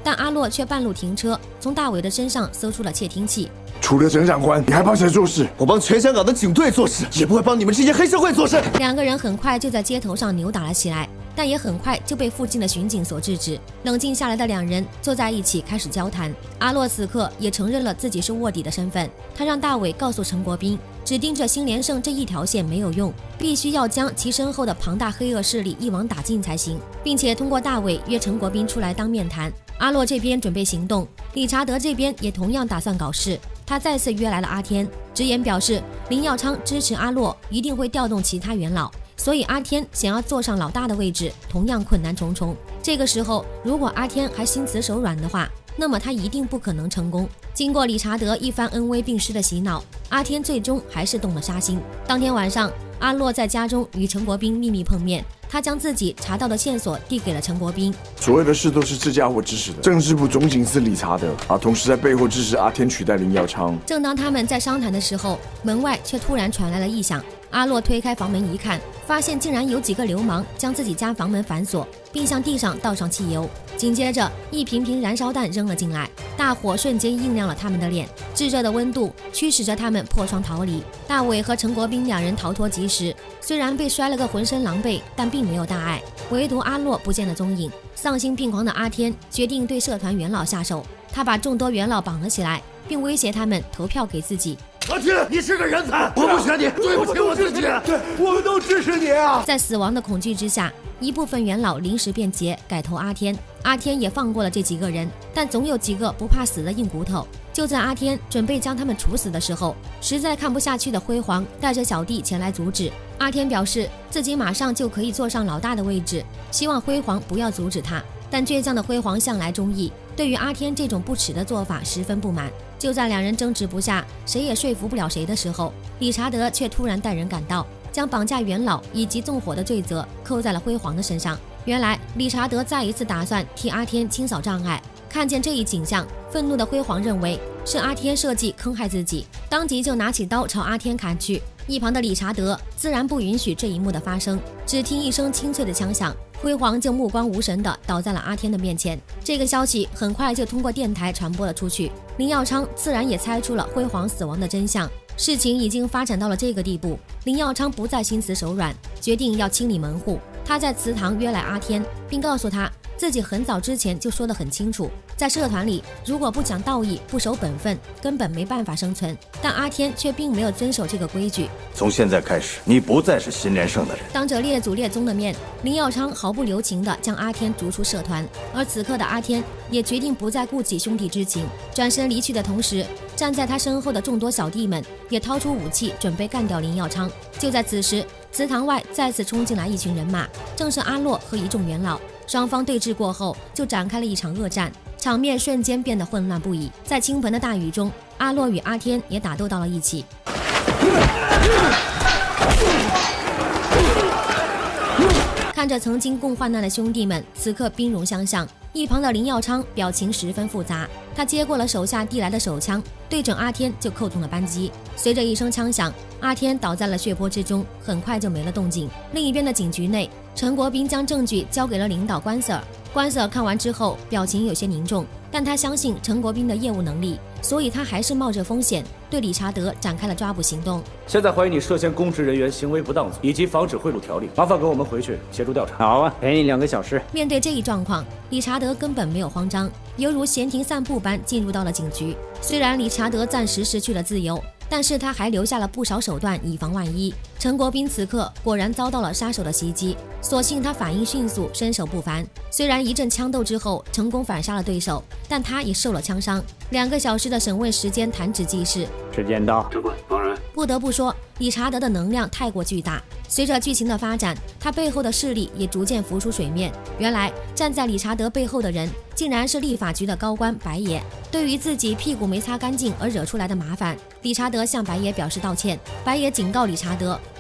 但阿洛却半路停车，从大伟的身上搜出了窃听器。
除了陈长官，你还帮谁做事？
我帮全香港的警队做事，也不会帮你们这些黑社会做事。
两个人很快就在街头上扭打了起来，但也很快就被附近的巡警所制止。冷静下来的两人坐在一起开始交谈。阿洛此刻也承认了自己是卧底的身份，他让大伟告诉陈国斌，只盯着新连胜这一条线没有用，必须要将其身后的庞大黑恶势力一网打尽才行，并且通过大伟约陈国斌出来当面谈。阿洛这边准备行动，理查德这边也同样打算搞事。他再次约来了阿天，直言表示林耀昌支持阿洛，一定会调动其他元老，所以阿天想要坐上老大的位置，同样困难重重。这个时候，如果阿天还心慈手软的话，那么他一定不可能成功。经过理查德一番恩威并施的洗脑，阿天最终还是动了杀心。当天晚上，阿洛在家中与陈国斌秘密碰面，他将自己查到的线索递给了陈国斌。
所有的事都是这家伙指使的，政治部总警司理查德啊，同时在背后支持阿天取代林耀昌。
正当他们在商谈的时候，门外却突然传来了异响。阿洛推开房门一看，发现竟然有几个流氓将自己家房门反锁，并向地上倒上汽油。紧接着，一瓶瓶燃烧弹扔了进来，大火瞬间映亮了他们的脸，炙热的温度驱使着他们破窗逃离。大伟和陈国斌两人逃脱及时，虽然被摔了个浑身狼狈，但并没有大碍。唯独阿洛不见了踪影。丧心病狂的阿天决定对社团元老下手，他把众多元老绑了起来，并威胁他们投票给自己。
阿天，你是个人才，我不选你，对不起我自己。
对，我们都支持你啊！
在死亡的恐惧之下，一部分元老临时变节，改投阿天。阿天也放过了这几个人，但总有几个不怕死的硬骨头。就在阿天准备将他们处死的时候，实在看不下去的辉煌带着小弟前来阻止。阿天表示自己马上就可以坐上老大的位置，希望辉煌不要阻止他。但倔强的辉煌向来忠义，对于阿天这种不耻的做法十分不满。就在两人争执不下，谁也说服不了谁的时候，理查德却突然带人赶到，将绑架元老以及纵火的罪责扣在了辉煌的身上。原来理查德再一次打算替阿天清扫障碍，看见这一景象，愤怒的辉煌认为是阿天设计坑害自己，当即就拿起刀朝阿天砍去。一旁的理查德自然不允许这一幕的发生，只听一声清脆的枪响，辉煌就目光无神地倒在了阿天的面前。这个消息很快就通过电台传播了出去，林耀昌自然也猜出了辉煌死亡的真相。事情已经发展到了这个地步，林耀昌不再心慈手软，决定要清理门户。他在祠堂约来阿天，并告诉他自己很早之前就说得很清楚，在社团里如果不讲道义，不守本分，根本没办法生存。但阿天却并没有遵守这个规矩。
从现在开始，你不再是新连胜的人。
当着列祖列宗的面，林耀昌毫不留情地将阿天逐出社团。而此刻的阿天也决定不再顾及兄弟之情，转身离去的同时，站在他身后的众多小弟们也掏出武器准备干掉林耀昌。就在此时，祠堂外再次冲进来一群人马，正是阿洛和一众元老。双方对峙过后，就展开了一场恶战，场面瞬间变得混乱不已。在倾盆的大雨中，阿洛与阿天也打斗到了一起。看着曾经共患难的兄弟们此刻兵戎相向，一旁的林耀昌表情十分复杂。他接过了手下递来的手枪，对准阿天就扣动了扳机。随着一声枪响，阿天倒在了血泊之中，很快就没了动静。另一边的警局内，陈国斌将证据交给了领导关 Sir。关 Sir 看完之后，表情有些凝重，但他相信陈国斌的业务能力，所以他还是冒着风险对理查德展开了抓捕行动。
现在怀疑你涉嫌公职人员行为不当罪以及防止贿赂条例，麻烦跟我们回去协助调查。
好啊，陪你两个小时。
面对这一状况，理查德根本没有慌张，犹如闲庭散步般进入到了警局。虽然理查德暂时失去了自由，但是他还留下了不少手段以防万一。陈国斌此刻果然遭到了杀手的袭击，所幸他反应迅速，身手不凡。虽然一阵枪斗之后成功反杀了对手，但他也受了枪伤。两个小时的审问时间弹指即逝。
时间到，
长官，当然。
不得不说，理查德的能量太过巨大。随着剧情的发展，他背后的势力也逐渐浮出水面。原来站在理查德背后的人，竟然是立法局的高官白野。对于自己屁股没擦干净而惹出来的麻烦，理查德向白野表示道歉。白野警告理查德，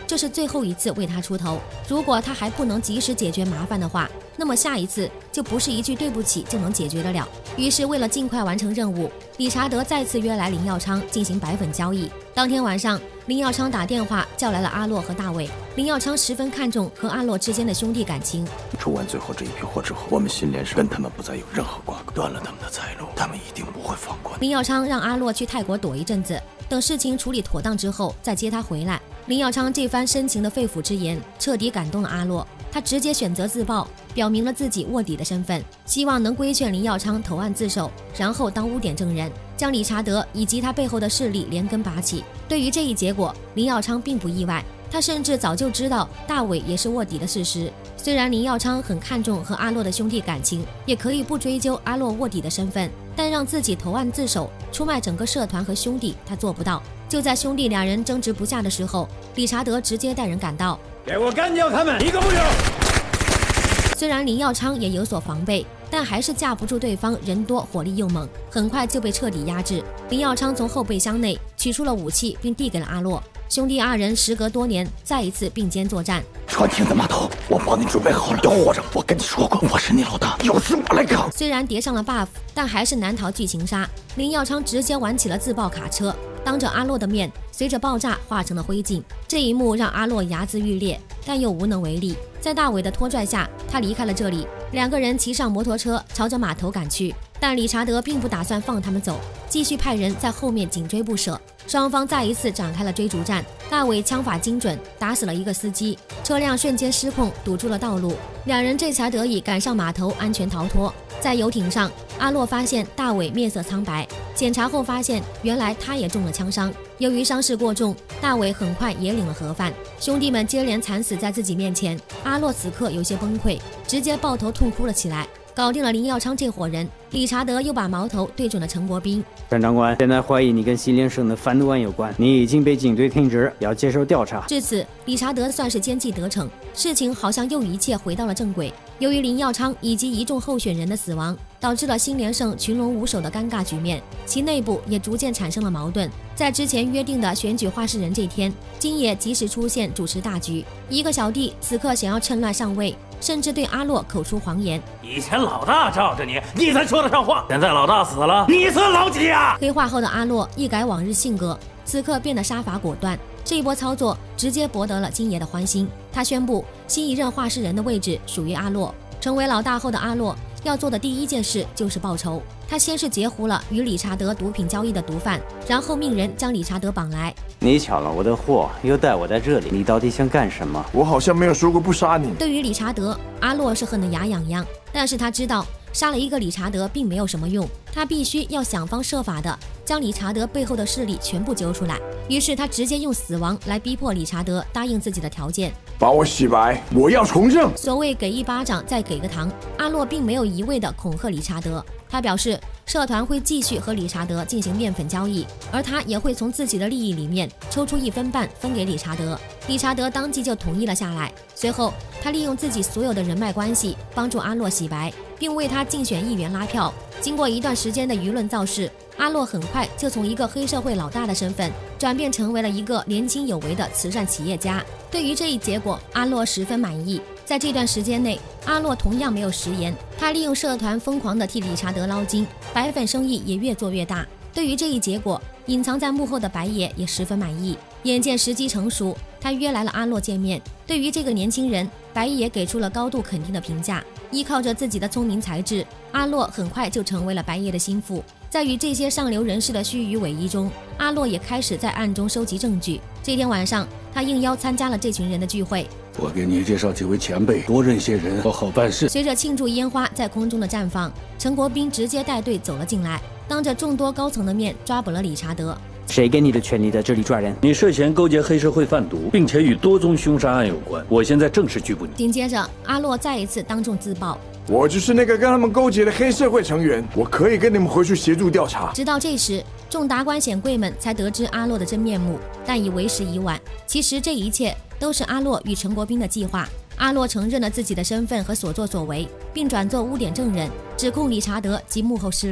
这是最后一次为他出头。如果他还不能及时解决麻烦的话，那么下一次就不是一句对不起就能解决得了。于是为了尽快完成任务，理查德再次约来林耀昌进行白粉交易。当天晚上，林耀昌打电话叫来了阿洛和大伟。林耀昌十分看重和阿洛之间的兄弟感情。
出完最后这一批货之后，我们新联社跟他们不再有任何瓜葛，断了他们的财路，他们一定不会放过。
林耀昌让阿洛去泰国躲一阵子，等事情处理妥当之后再接他回来。林耀昌这番深情的肺腑之言彻底感动了阿洛，他直接选择自爆，表明了自己卧底的身份，希望能规劝林耀昌投案自首，然后当污点证人，将理查德以及他背后的势力连根拔起。对于这一结果，林耀昌并不意外，他甚至早就知道大伟也是卧底的事实。虽然林耀昌很看重和阿洛的兄弟感情，也可以不追究阿洛卧底的身份，但让自己投案自首，出卖整个社团和兄弟，他做不到。就在兄弟俩人争执不下的时候，理查德直接带人赶到，
给我干掉他们，一个不留。
虽然林耀昌也有所防备，但还是架不住对方人多火力又猛，很快就被彻底压制。林耀昌从后备箱内取出了武器，并递给了阿洛。兄弟二人时隔多年再一次并肩作战。
船停在码头，我帮你准备好了，要活着。我跟你说过，我是你老大，有事我来搞。
虽然叠上了 buff， 但还是难逃剧情杀。林耀昌直接玩起了自爆卡车，当着阿洛的面，随着爆炸化成了灰烬。这一幕让阿洛睚眦欲裂，但又无能为力。在大伟的拖拽下，他离开了这里。两个人骑上摩托车，朝着码头赶去。但理查德并不打算放他们走，继续派人在后面紧追不舍。双方再一次展开了追逐战。大伟枪法精准，打死了一个司机，车辆瞬间失控，堵住了道路。两人这才得以赶上码头，安全逃脱。在游艇上，阿洛发现大伟面色苍白，检查后发现原来他也中了枪伤。由于伤势过重，大伟很快也领了盒饭。兄弟们接连惨死在自己面前，阿洛此刻有些崩溃，直接抱头痛哭了起来。搞定了林耀昌这伙人，理查德又把矛头对准了陈国斌。
陈长官，现在怀疑你跟新联省的贩毒案有关，你已经被警队停职，要接受调查。
至此，理查德算是奸计得逞，事情好像又一切回到了正轨。由于林耀昌以及一众候选人的死亡，导致了新联省群龙无首的尴尬局面，其内部也逐渐产生了矛盾。在之前约定的选举话事人这天，金野及时出现主持大局。一个小弟此刻想要趁乱上位，甚至对阿洛口出谎言。
以前老大罩着你，你才说得上话，现在老大死了，你算老几啊？
黑化后的阿洛一改往日性格，此刻变得杀伐果断。这一波操作直接博得了金爷的欢心，他宣布新一任话事人的位置属于阿洛。成为老大后的阿洛要做的第一件事就是报仇。他先是截胡了与理查德毒品交易的毒贩，然后命人将理查德绑来。
你抢了我的货，又带我在这里，你到底想干什么？
我好像没有说过不杀你。
对于理查德，阿洛是恨得牙痒痒，但是他知道杀了一个理查德并没有什么用，他必须要想方设法的将理查德背后的势力全部揪出来。于是他直接用死亡来逼迫理查德答应自己的条件，
把我洗白，我要从政。
所谓给一巴掌再给个糖，阿洛并没有一味的恐吓理查德，他表示社团会继续和理查德进行面粉交易，而他也会从自己的利益里面抽出一分半分给理查德。理查德当即就同意了下来。随后他利用自己所有的人脉关系帮助阿洛洗白，并为他竞选议员拉票。经过一段时间的舆论造势，阿洛很快就从一个黑社会老大的身份转变成为了一个年轻有为的慈善企业家。对于这一结果，阿洛十分满意。在这段时间内，阿洛同样没有食言，他利用社团疯狂地替理查德捞金，白粉生意也越做越大。对于这一结果，隐藏在幕后的白爷也十分满意。眼见时机成熟，他约来了阿洛见面。对于这个年轻人，白爷给出了高度肯定的评价。依靠着自己的聪明才智，阿洛很快就成为了白爷的心腹。在与这些上流人士的虚与委蛇中，阿洛也开始在暗中收集证据。这天晚上，他应邀参加了这群人的聚会。
我给你介绍几位前辈，多认些人，好好办事。
随着庆祝烟花在空中的绽放，陈国斌直接带队走了进来，当着众多高层的面抓捕了理查德。
谁给你的权利在这里抓人？
你涉嫌勾结黑社会贩毒，并且与多宗凶杀案有关，我现在正式拘捕你。
紧接着，阿洛再一次当众自爆。
我就是那个跟他们勾结的黑社会成员，我可以跟你们回去协助调查。
直到这时，众达官显贵们才得知阿洛的真面目，但已为时已晚。其实这一切都是阿洛与陈国斌的计划。阿洛承认了自己的身份和所作所为，并转作污点证人，指控理查德及幕后势力。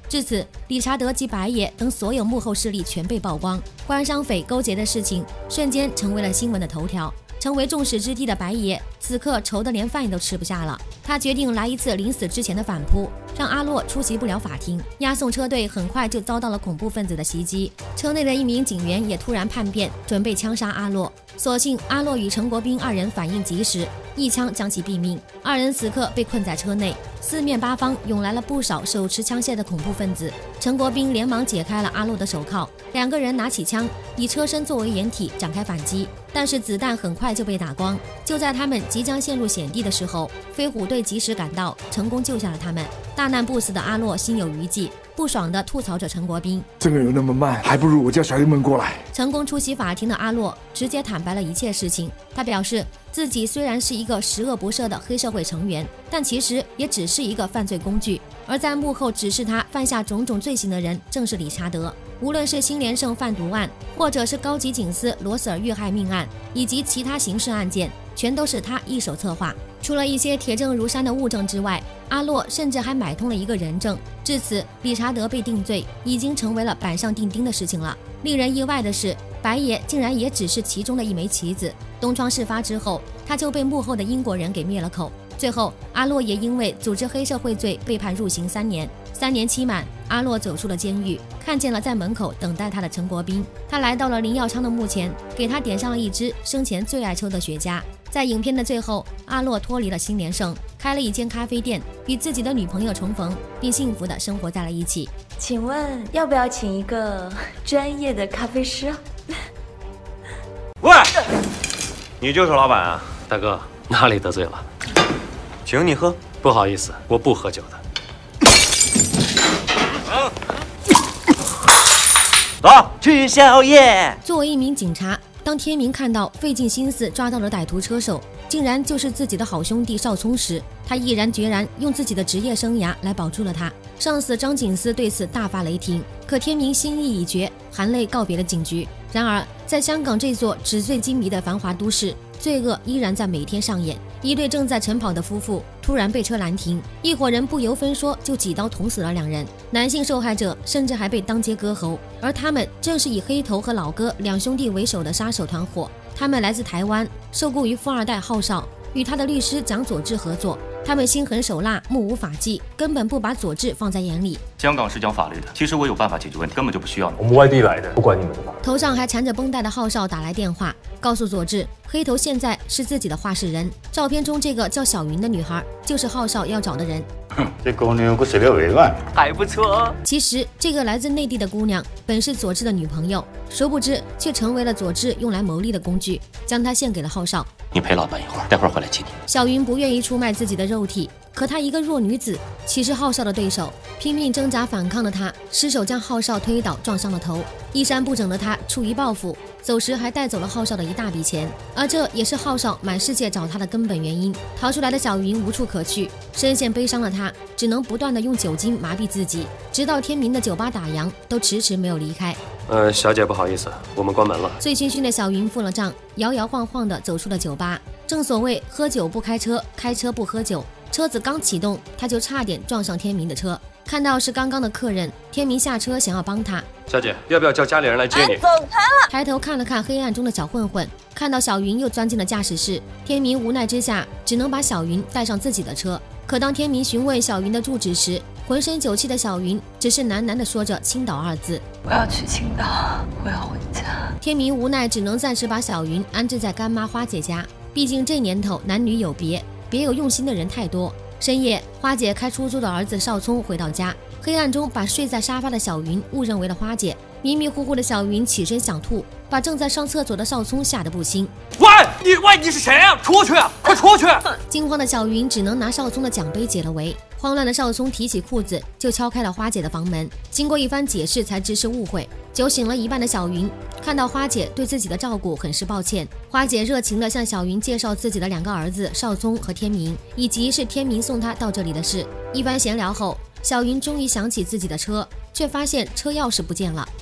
至此，理查德及白野等所有幕后势力全被曝光，官商匪勾结的事情瞬间成为了新闻的头条。成为众矢之的的白野，此刻愁得连饭都吃不下了。他决定来一次临死之前的反扑，让阿洛出席不了法庭。押送车队很快就遭到了恐怖分子的袭击，车内的一名警员也突然叛变，准备枪杀阿洛。所幸阿洛与陈国斌二人反应及时，一枪将其毙命。二人此刻被困在车内，四面八方涌来了不少手持枪械的恐怖分子。陈国斌连忙解开了阿洛的手铐，两个人拿起枪，以车身作为掩体展开反击。但是子弹很快就被打光。就在他们即将陷入险地的时候，飞虎队及时赶到，成功救下了他们。大难不死的阿洛心有余悸，不爽地吐槽着陈国斌：“
这个有那么慢，还不如我叫小弟们过来。”
成功出席法庭的阿洛直接坦白了一切事情。他表示，自己虽然是一个十恶不赦的黑社会成员，但其实也只是一个犯罪工具。而在幕后指示他犯下种种罪行的人，正是理查德。无论是新连胜贩毒案，或者是高级警司罗瑟尔遇害命案，以及其他刑事案件，全都是他一手策划。除了一些铁证如山的物证之外，阿洛甚至还买通了一个人证。至此，理查德被定罪已经成为了板上钉钉的事情了。令人意外的是，白野竟然也只是其中的一枚棋子。东窗事发之后，他就被幕后的英国人给灭了口。最后，阿洛也因为组织黑社会罪被判入刑三年。三年期满，阿洛走出了监狱，看见了在门口等待他的陈国斌。他来到了林耀昌的墓前，给他点上了一支生前最爱抽的雪茄。在影片的最后，阿洛脱离了新连胜，开了一间咖啡店，与自己的女朋友重逢，并幸福地生活在了一起。
请问要不要请一个专业的咖啡师啊？
喂，你就是老板啊？
大哥，哪里得罪了？
请你喝。
不好意思，我不喝酒的。
走，去宵夜。
作为一名警察，当天明看到费尽心思抓到了歹徒车手，竟然就是自己的好兄弟邵聪时，他毅然决然用自己的职业生涯来保住了他。上司张警司对此大发雷霆，可天明心意已决，含泪告别了警局。然而，在香港这座纸醉金迷的繁华都市，罪恶依然在每天上演。一对正在晨跑的夫妇突然被车拦停，一伙人不由分说就几刀捅死了两人，男性受害者甚至还被当街割喉。而他们正是以黑头和老哥两兄弟为首的杀手团伙，他们来自台湾，受雇于富二代浩少，与他的律师蒋佐治合作。他们心狠手辣，目无法纪，根本不把佐治放在眼里。
香港是讲法律的，其实我有办法解决问题，根本就不需要你。
我们外地来的，不管你们的法。
头上还缠着绷带的浩少打来电话，告诉佐治，黑头现在是自己的话事人。照片中这个叫小云的女孩，就是浩少要找的人。
哼，这姑娘不是了委婉，
还不错。
其实这个来自内地的姑娘本是佐治的女朋友，殊不知却成为了佐治用来牟利的工具，将她献给了浩少。
你陪老板一会儿，待会儿回来接你。
小云不愿意出卖自己的肉体，可她一个弱女子，岂是浩少的对手？拼命挣扎反抗的她，失手将浩少推倒，撞伤了头。衣衫不整的她出于报复，走时还带走了浩少的一大笔钱，而这也是浩少满世界找他的根本原因。逃出来的小云无处可去，深陷悲伤的她只能不断的用酒精麻痹自己，直到天明的酒吧打烊，都迟迟没有离开。
呃，小姐不好意思，我们关门了。
醉醺醺的小云付了账，摇摇晃晃地走出了酒吧。正所谓喝酒不开车，开车不喝酒。车子刚启动，他就差点撞上天明的车。看到是刚刚的客人，天明下车想要帮他。
小姐，要不要叫家里人来接你？
走开了。
抬头看了看黑暗中的小混混，看到小云又钻进了驾驶室，天明无奈之下只能把小云带上自己的车。可当天明询问小云的住址时，浑身酒气的小云只是喃喃地说着青岛二字。
我要去青岛，我要回家。
天明无奈只能暂时把小云安置在干妈花姐家，毕竟这年头男女有别，别有用心的人太多。深夜，花姐开出租的儿子少聪回到家，黑暗中把睡在沙发的小云误认为了花姐。迷迷糊糊的小云起身想吐，把正在上厕所的少聪吓得不轻。
喂，你喂你是谁啊？出去，快出去！
惊慌的小云只能拿少聪的奖杯解了围。慌乱的少聪提起裤子就敲开了花姐的房门，经过一番解释才知是误会。酒醒了一半的小云看到花姐对自己的照顾很是抱歉，花姐热情地向小云介绍自己的两个儿子少聪和天明，以及是天明送她到这里的事。一番闲聊后，小云终于想起自己的车，却发现车钥匙不见了。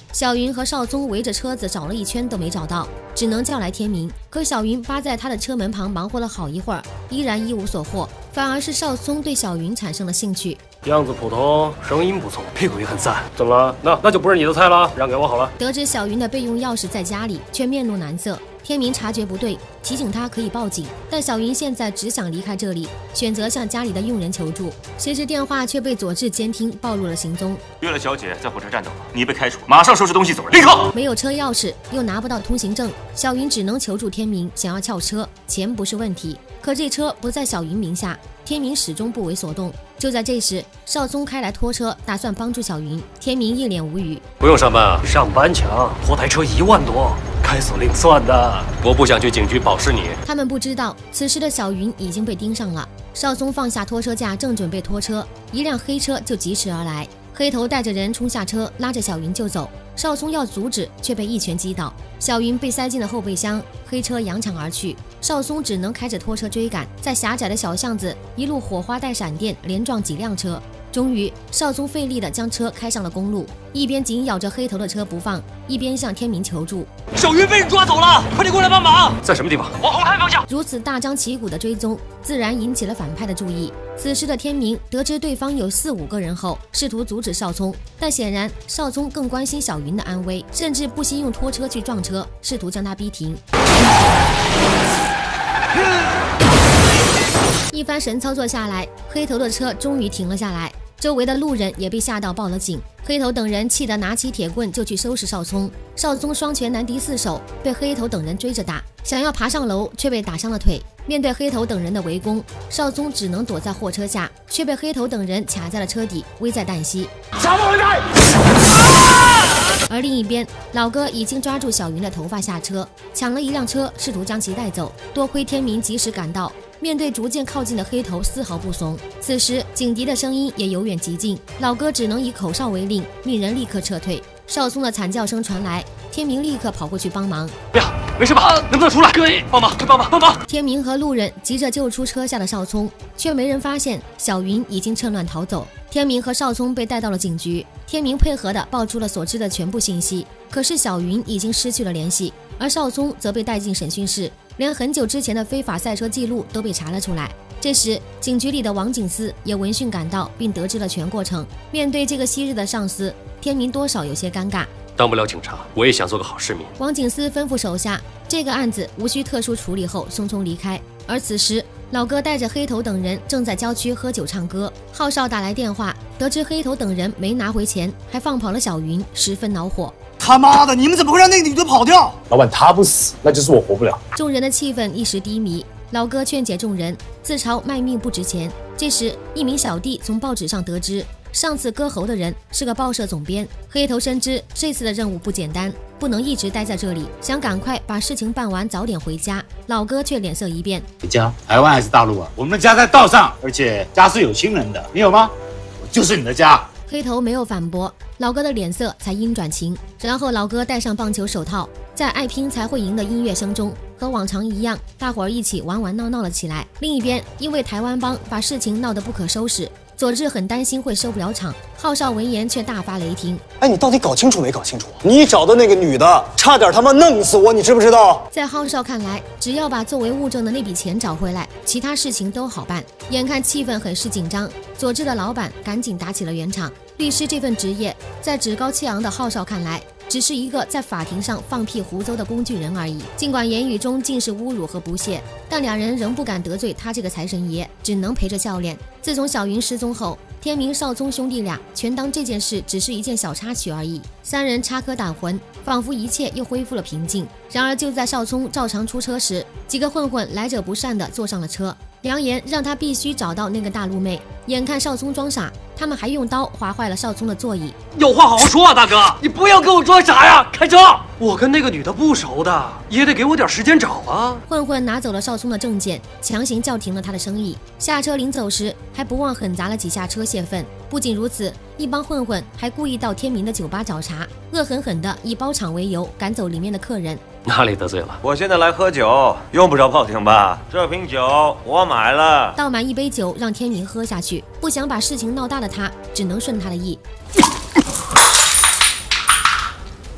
小云和少宗围着车子找了一圈都没找到，只能叫来天明。可小云扒在他的车门旁忙活了好一会儿，依然一无所获，反而是少宗对小云产生了兴趣。
样子普通，声音不错，屁股也很赞。怎么了？那那就不是你的菜了，让给我好了。
得知小云的备用钥匙在家里，却面露难色。天明察觉不对，提醒他可以报警，但小云现在只想离开这里，选择向家里的佣人求助。谁知电话却被佐治监听，暴露了行踪。
约了小姐在火车站等我，你被开除，马上收拾东西走人，立刻！
没有车钥匙，又拿不到通行证，小云只能求助天明，想要撬车，钱不是问题，可这车不在小云名下。天明始终不为所动。就在这时，少宗开来拖车，打算帮助小云。天明一脸无语：“
不用上班啊，上班强，拖台车一万多，开锁另算的。我不想去警局保释你。”
他们不知道，此时的小云已经被盯上了。少宗放下拖车架，正准备拖车，一辆黑车就疾驰而来。黑头带着人冲下车，拉着小云就走。少宗要阻止，却被一拳击倒，小云被塞进了后备箱。黑车扬长而去，少宗只能开着拖车追赶，在狭窄的小巷子一路火花带闪电，连撞几辆车。终于，少宗费力地将车开上了公路，一边紧咬着黑头的车不放，一边向天明求助：“
小云被人抓走了，快点过来帮忙！在什么地方？往红滩方向。”
如此大张旗鼓的追踪，自然引起了反派的注意。此时的天明得知对方有四五个人后，试图阻止少宗，但显然少宗更关心小云的安危，甚至不惜用拖车去撞车，试图将他逼停。一番神操作下来，黑头的车终于停了下来，周围的路人也被吓到报了警。黑头等人气得拿起铁棍就去收拾少宗，少宗双拳难敌四手，被黑头等人追着打，想要爬上楼却被打伤了腿。面对黑头等人的围攻，少宗只能躲在货车下，却被黑头等人卡在了车底，危在旦夕。而另一边，老哥已经抓住小云的头发下车，抢了一辆车，试图将其带走。多亏天明及时赶到，面对逐渐靠近的黑头丝毫不怂。此时警笛的声音也由远及近，老哥只能以口哨为令，命人立刻撤退。少宗的惨叫声传来，天明立刻跑过去帮忙。
不要，没事吧？能不能出来？可以，帮忙，快帮忙，帮忙！
天明和路人急着救出车下的少宗，却没人发现小云已经趁乱逃走。天明和少宗被带到了警局，天明配合地报出了所知的全部信息。可是小云已经失去了联系，而少宗则被带进审讯室，连很久之前的非法赛车记录都被查了出来。这时，警局里的王警司也闻讯赶到，并得知了全过程。面对这个昔日的上司，天明多少有些尴尬。
当不了警察，我也想做个好市民。
王警司吩咐手下，这个案子无需特殊处理后，匆匆离开。而此时，老哥带着黑头等人正在郊区喝酒唱歌。浩少打来电话，得知黑头等人没拿回钱，还放跑了小云，十分恼火。
他妈的，你们怎么会让那个女的跑掉？
老板，他不死，那就是我活不了。
众人的气氛一时低迷。老哥劝解众人，自嘲卖命不值钱。这时，一名小弟从报纸上得知，上次割喉的人是个报社总编。黑头深知这次的任务不简单，不能一直待在这里，想赶快把事情办完，早点回家。老哥却脸色一变：
回家？台湾还是大陆啊？我们的家在道上，而且家是有亲人的，你有吗？我就是你的家。
黑头没有反驳，老哥的脸色才阴转晴。然后老哥戴上棒球手套，在爱拼才会赢的音乐声中，和往常一样，大伙儿一起玩玩闹闹了起来。另一边，因为台湾帮把事情闹得不可收拾，佐治很担心会收不了场。浩少闻言却大发雷霆：
哎，你到底搞清楚没搞清楚？你找的那个女的差点他妈弄死我，你知不知道？
在浩少看来，只要把作为物证的那笔钱找回来，其他事情都好办。眼看气氛很是紧张，佐治的老板赶紧打起了圆场。律师这份职业，在趾高气扬的浩少看来，只是一个在法庭上放屁胡诌的工具人而已。尽管言语中尽是侮辱和不屑，但两人仍不敢得罪他这个财神爷，只能陪着笑脸。自从小云失踪后，天明、少宗兄弟俩全当这件事只是一件小插曲而已，三人插科打诨，仿佛一切又恢复了平静。然而就在少宗照常出车时，几个混混来者不善地坐上了车，扬言让他必须找到那个大陆妹。眼看少宗装傻，他们还用刀划坏了少宗的座椅。
有话好好说啊，大哥，你不要跟我装傻呀！开车！我跟那个女的不熟的，也得给我点时间找啊。
混混拿走了少宗的证件，强行叫停了他的生意。下车临走时，还不忘狠砸了几下车泄愤。不仅如此，一帮混混还故意到天明的酒吧找茬，恶狠狠地以包场为由赶走里面的客人。
哪里得罪了？
我现在来喝酒，用不着报警吧？这瓶酒我买了。
倒满一杯酒让天明喝下去，不想把事情闹大的他，只能顺他的意。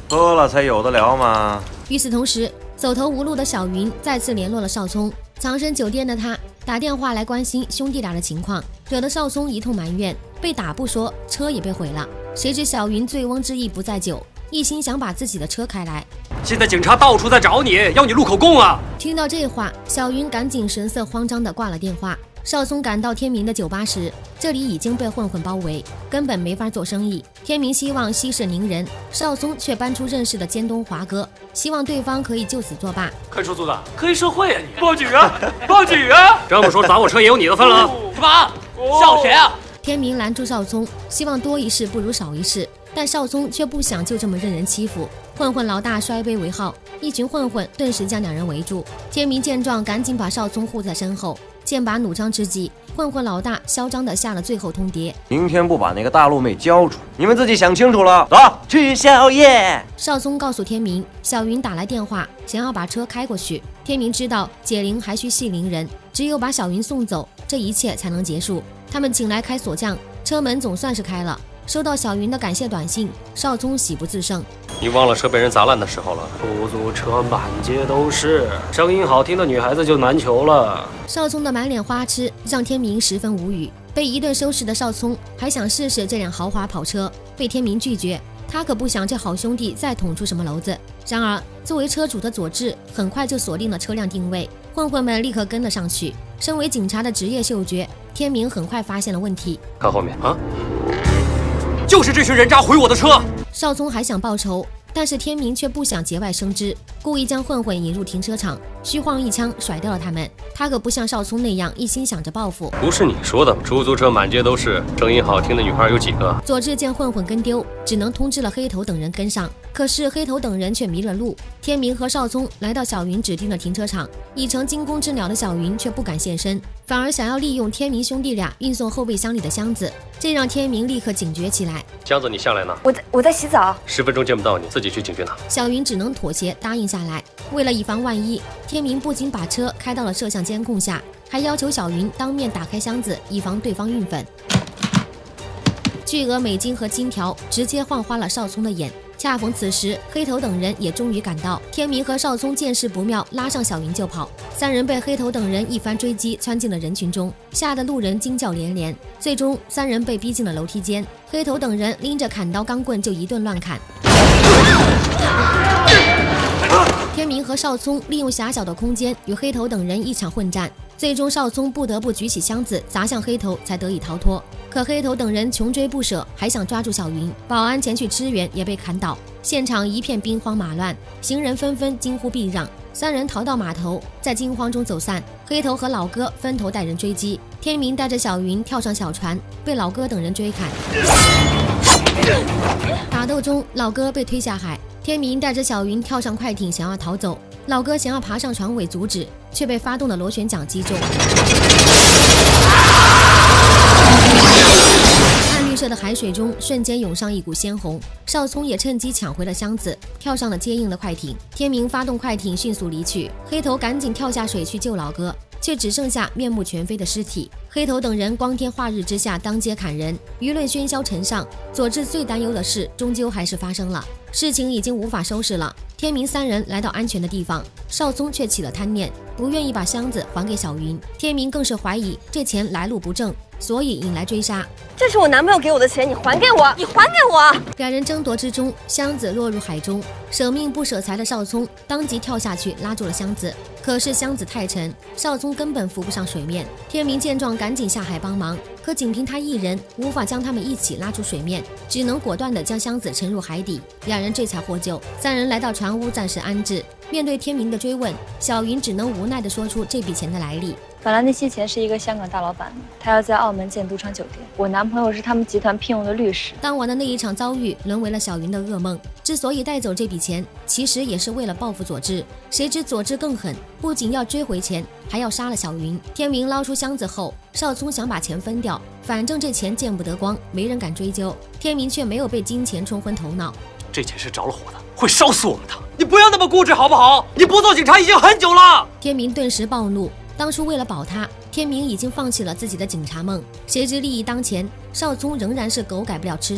喝了才有的聊吗？
与此同时，走投无路的小云再次联络了少聪。藏身酒店的他打电话来关心兄弟俩的情况，惹得少聪一通埋怨，被打不说，车也被毁了。谁知小云醉翁之意不在酒，一心想把自己的车开来。
现在警察到处在找你，要你录口供啊！
听到这话，小云赶紧神色慌张地挂了电话。少聪赶到天明的酒吧时，这里已经被混混包围，根本没法做生意。天明希望息事宁人，少聪却搬出认识的尖东华哥，希望对方可以就此作罢。
开出租的，黑社会啊你！报警啊！报警啊！这么说砸我车也有你的份了？什么？笑谁啊？
天明拦住少聪，希望多一事不如少一事，但少聪却不想就这么任人欺负。混混老大摔杯为号，一群混混顿时将两人围住。天明见状，赶紧把少聪护在身后。剑拔弩张之际，混混老大嚣张地下了最后通牒：
明天不把那个大陆妹交出，你们自己想清楚了。走，去宵夜。
少聪告诉天明，小云打来电话，想要把车开过去。天明知道解铃还需系铃人，只有把小云送走，这一切才能结束。他们请来开锁匠，车门总算是开了。收到小云的感谢短信，少聪喜不自胜。
你忘了车被人砸烂的时候了？出租车满街都是，声音好听的女孩子就难求了。
少聪的满脸花痴让天明十分无语。被一顿收拾的少聪还想试试这辆豪华跑车，被天明拒绝。他可不想这好兄弟再捅出什么娄子。然而，作为车主的佐治很快就锁定了车辆定位，混混们立刻跟了上去。身为警察的职业嗅觉，天明很快发现了问题。
看后面啊！就是这群人渣毁我的车。
少聪还想报仇，但是天明却不想节外生枝，故意将混混引入停车场，虚晃一枪甩掉了他们。他可不像少聪那样一心想着报复。
不是你说的，出租车满街都是，声音好听的女孩有几个？
佐治见混混跟丢，只能通知了黑头等人跟上，可是黑头等人却迷了路。天明和少聪来到小云指定的停车场，已成惊弓之鸟的小云却不敢现身，反而想要利用天明兄弟俩运送后备箱里的箱子，这让天明立刻警觉起来。
箱子你下来拿。
我在我在洗澡，
十分钟见不到你，自己去警局拿。
小云只能妥协答应下来。为了以防万一，天明不仅把车开到了摄像监控下，还要求小云当面打开箱子，以防对方运粉。巨额美金和金条直接晃花了少聪的眼。恰逢此时，黑头等人也终于赶到。天明和少聪见势不妙，拉上小云就跑。三人被黑头等人一番追击，窜进了人群中，吓得路人惊叫连连。最终，三人被逼进了楼梯间。黑头等人拎着砍刀、钢棍就一顿乱砍。天明和少聪利用狭小的空间与黑头等人一场混战，最终少聪不得不举起箱子砸向黑头，才得以逃脱。可黑头等人穷追不舍，还想抓住小云，保安前去支援也被砍倒，现场一片兵荒马乱，行人纷纷惊呼避让。三人逃到码头，在惊慌中走散。黑头和老哥分头带人追击，天明带着小云跳上小船，被老哥等人追砍。打斗中，老哥被推下海，天明带着小云跳上快艇想要逃走，老哥想要爬上船尾阻止，却被发动的螺旋桨击中。暗绿色的海水中瞬间涌上一股鲜红，少聪也趁机抢回了箱子，跳上了接应的快艇。天明发动快艇迅速离去，黑头赶紧跳下水去救老哥，却只剩下面目全非的尸体。黑头等人光天化日之下当街砍人，舆论喧嚣尘上。佐治最担忧的事终究还是发生了，事情已经无法收拾了。天明三人来到安全的地方，少聪却起了贪念，不愿意把箱子还给小云。天明更是怀疑这钱来路不正，所以引来追杀。
这是我男朋友给我的钱，你还给我！你还给我！
两人争夺之中，箱子落入海中。舍命不舍财的少聪当即跳下去拉住了箱子，可是箱子太沉，少聪根本浮不上水面。天明见状赶紧下海帮忙，可仅凭他一人无法将他们一起拉出水面，只能果断地将箱子沉入海底。两人这才获救。三人来到船屋暂时安置。面对天明的追问，小云只能无奈地说出这笔钱的来历。
本来那些钱是一个香港大老板，他要在澳门建赌场酒店，我男朋友是他们集团聘用的律师。
当晚的那一场遭遇沦为了小云的噩梦。之所以带走这笔钱，其实也是为了报复佐治。谁知佐治更狠，不仅要追回钱，还要杀了小云。天明捞出箱子后，少聪想把钱分掉，反正这钱见不得光，没人敢追究。天明却没有被金钱冲昏头脑，
这钱是着了火的，会烧死我们的。你不要那么固执好不好？你不做警察已经很久了。
天明顿时暴怒。当初为了保他，天明已经放弃了自己的警察梦。谁知利益当前，少聪仍然是狗改不了吃屎。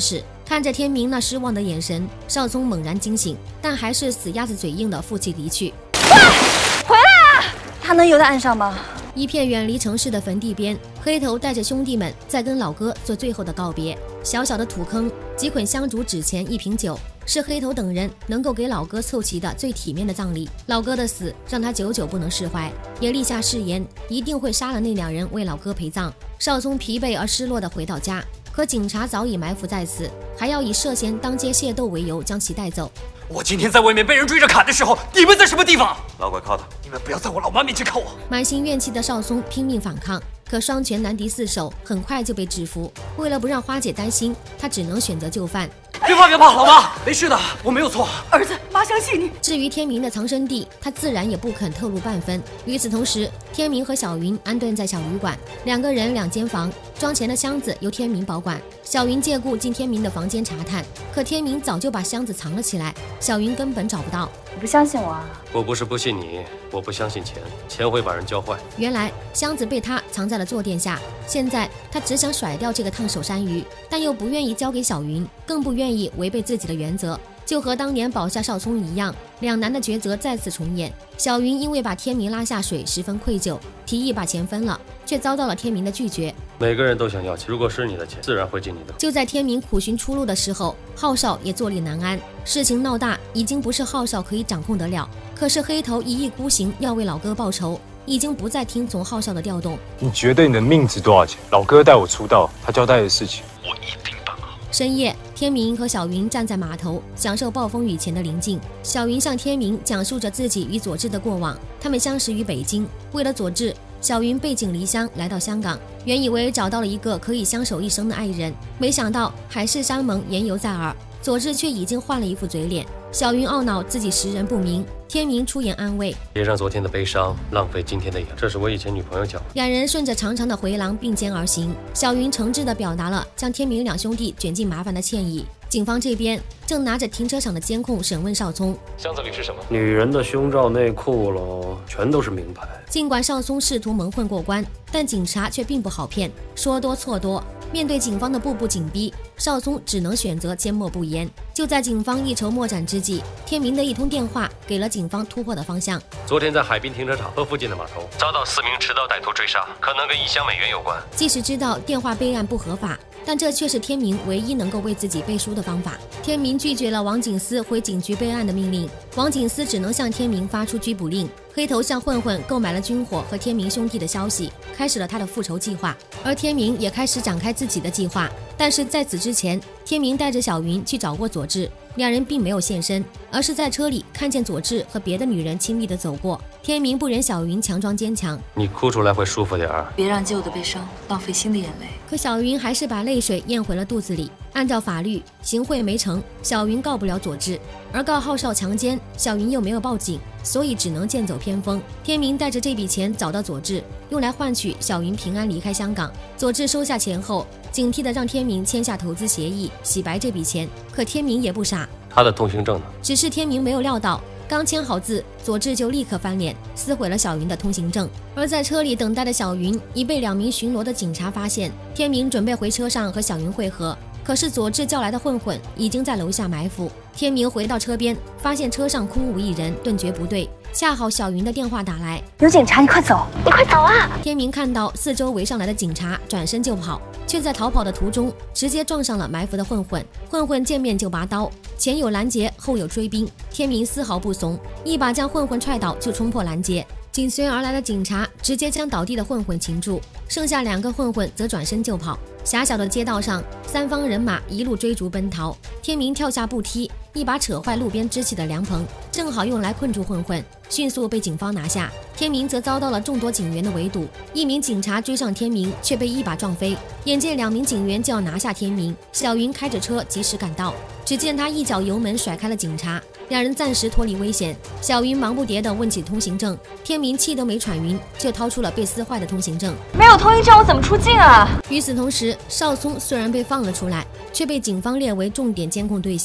看着天明那失望的眼神，少聪猛然惊醒，但还是死鸭子嘴硬的负气离去。
回来啊！他能游到岸上吗？
一片远离城市的坟地边，黑头带着兄弟们在跟老哥做最后的告别。小小的土坑，几捆香烛纸钱，一瓶酒，是黑头等人能够给老哥凑齐的最体面的葬礼。老哥的死让他久久不能释怀，也立下誓言，一定会杀了那两人为老哥陪葬。少聪疲惫而失落地回到家，可警察早已埋伏在此，还要以涉嫌当街械斗为由将其带走。
我今天在外面被人追着砍的时候，你们在什么地方？
老鬼靠他！
你们不要在我老妈面前靠我！
满心怨气的少聪拼命反抗，可双拳难敌四手，很快就被制服。为了不让花姐担心，他只能选择就范。
别怕别怕，老妈，没事的，我没有错。
儿子，妈相信你。
至于天明的藏身地，他自然也不肯透露半分。与此同时，天明和小云安顿在小旅馆，两个人两间房，装钱的箱子由天明保管。小云借故进天明的房间查探，可天明早就把箱子藏了起来，小云根本找不到。
你不相信我啊？
我不是不信你，我不相信钱，钱会把人教坏。
原来箱子被他藏在了坐垫下，现在他只想甩掉这个烫手山芋，但又不愿意交给小云，更不愿意违背自己的原则，就和当年保下少聪一样，两难的抉择再次重演。小云因为把天明拉下水十分愧疚，提议把钱分了，却遭到了天明的拒绝。
每个人都想要钱，如果是你的钱，自然会进你的。
就在天明苦寻出路的时候，浩少也坐立难安，事情闹大已经不是浩少可以掌控得了。可是黑头一意孤行要为老哥报仇，已经不再听从浩少的调动。
你觉得你的命值多少钱？老哥带我出道，他交代的事情，我一定办好。
深夜，天明和小云站在码头，享受暴风雨前的宁静。小云向天明讲述着自己与佐治的过往。他们相识于北京，为了佐治，小云背井离乡来到香港，原以为找到了一个可以相守一生的爱人，没想到海誓山盟言犹在耳，佐治却已经换了一副嘴脸。小云懊恼自己识人不明，天明出言安慰，
别让昨天的悲伤浪费今天的眼，这是我以前女朋友教我。
两人顺着长长的回廊并肩而行，小云诚挚地表达了将天明两兄弟卷进麻烦的歉意。警方这边正拿着停车场的监控审问少聪，
箱子里是什么？
女人的胸罩、内裤喽，全都是名牌。
尽管少聪试图蒙混过关，但警察却并不好骗，说多错多。面对警方的步步紧逼，少聪只能选择缄默不言。就在警方一筹莫展之际，天明的一通电话给了警方突破的方向。
昨天在海滨停车场和附近的码头遭到四名持刀歹徒追杀，可能跟一箱美元有关。
即使知道电话备案不合法，但这却是天明唯一能够为自己背书的方法。天明拒绝了王警司回警局备案的命令，王警司只能向天明发出拘捕令。黑头向混混购买了军火和天明兄弟的消息，开始了他的复仇计划，而天明也开始展开自己的计划。但是在此之前，天明带着小云去找过佐治，两人并没有现身，而是在车里看见佐治和别的女人亲密地走过。天明不忍小云强装坚强，
你哭出来会舒服点儿，
别让旧的悲伤浪费新的眼泪。
可小云还是把泪水咽回了肚子里。按照法律，行贿没成，小云告不了佐治，而告浩少强奸，小云又没有报警，所以只能剑走偏锋。天明带着这笔钱找到佐治，用来换取小云平安离开香港。佐治收下钱后，警惕地让天明签下投资协议，洗白这笔钱。可天明也不傻，
他的通行证呢？
只是天明没有料到，刚签好字，佐治就立刻翻脸，撕毁了小云的通行证。而在车里等待的小云已被两名巡逻的警察发现，天明准备回车上和小云会合，可是佐治叫来的混混已经在楼下埋伏。天明回到车边，发现车上空无一人，顿觉不对。恰好小云的电话打来，
有警察，你快走，你快走啊！
天明看到四周围上来的警察，转身就跑，却在逃跑的途中直接撞上了埋伏的混混。混混见面就拔刀，前有拦截，后有追兵，天明丝毫不怂，一把将混混踹倒，就冲破拦截。紧随而来的警察直接将倒地的混混擒住，剩下两个混混则转身就跑。狭小的街道上，三方人马一路追逐奔逃。天明跳下步梯，一把扯坏路边支起的凉棚，正好用来困住混混，迅速被警方拿下。天明则遭到了众多警员的围堵，一名警察追上天明，却被一把撞飞。眼见两名警员就要拿下天明，小云开着车及时赶到，只见他一脚油门甩开了警察，两人暂时脱离危险。小云忙不迭地问起通行证，天明气都没喘匀，就掏出了被撕坏的通行证。
没有通行证我怎么出境啊？
与此同时，少聪虽然被放了出来，却被警方列为重点监控对象。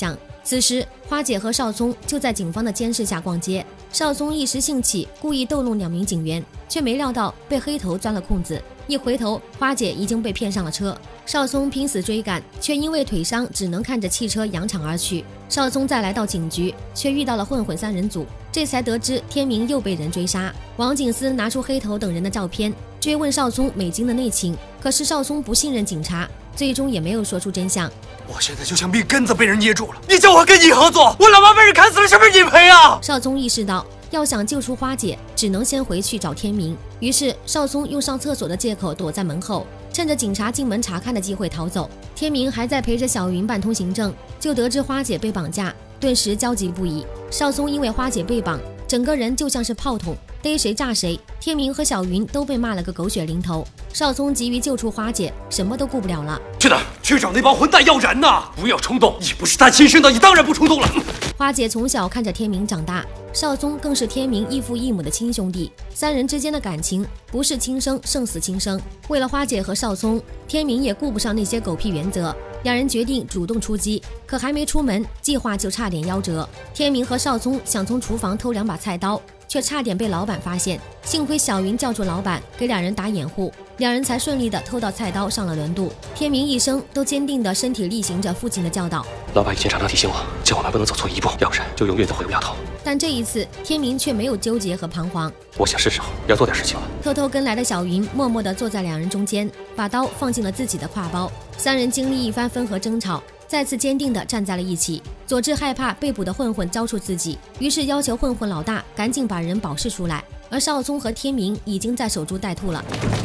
此时，花姐和少聪就在警方的监视下逛街。少聪一时兴起，故意逗弄两名警员，却没料到被黑头钻了空子。一回头，花姐已经被骗上了车。少聪拼死追赶，却因为腿伤，只能看着汽车扬长而去。少聪再来到警局，却遇到了混混三人组，这才得知天明又被人追杀。王警司拿出黑头等人的照片，追问少聪美金的内情，可是少聪不信任警察，最终也没有说出真相。
我现在就像命根子被人捏住了，你叫我跟你合作，我老妈被人砍死了，是不是你赔啊？
少聪意识到，要想救出花姐，只能先回去找天明。于是少聪用上厕所的借口躲在门后，趁着警察进门查看的机会逃走。天明还在陪着小云办通行证，就得知花姐被绑架，顿时焦急不已。少聪因为花姐被绑，整个人就像是炮筒，逮谁炸谁。天明和小云都被骂了个狗血淋头。少聪急于救出花姐，什么都顾不了了。
去哪儿？去找那帮混蛋要人呐！不要冲动，你不是他亲生的，你当然不冲动了。
花姐从小看着天明长大，少聪更是天明异父异母的亲兄弟，三人之间的感情不是亲生胜似亲生。为了花姐和少聪，天明也顾不上那些狗屁原则，两人决定主动出击。可还没出门，计划就差点夭折。天明和少聪想从厨房偷两把菜刀，却差点被老板发现，幸亏小云叫住老板，给两人打掩护，两人才顺利的偷到菜刀，上了轮渡。天明一生都坚定的身体力行着父亲的教导。
老爸以前常常提醒我，叫我们不能走错一步，要不然就永远都回不了头。
但这一次，天明却没有纠结和彷徨。
我想是时候要做点事情了。
偷偷跟来的小云默默地坐在两人中间，把刀放进了自己的挎包。三人经历一番分合争吵，再次坚定地站在了一起。佐治害怕被捕的混混交出自己，于是要求混混老大赶紧把人保释出来。而少聪和天明已经在守株待兔了。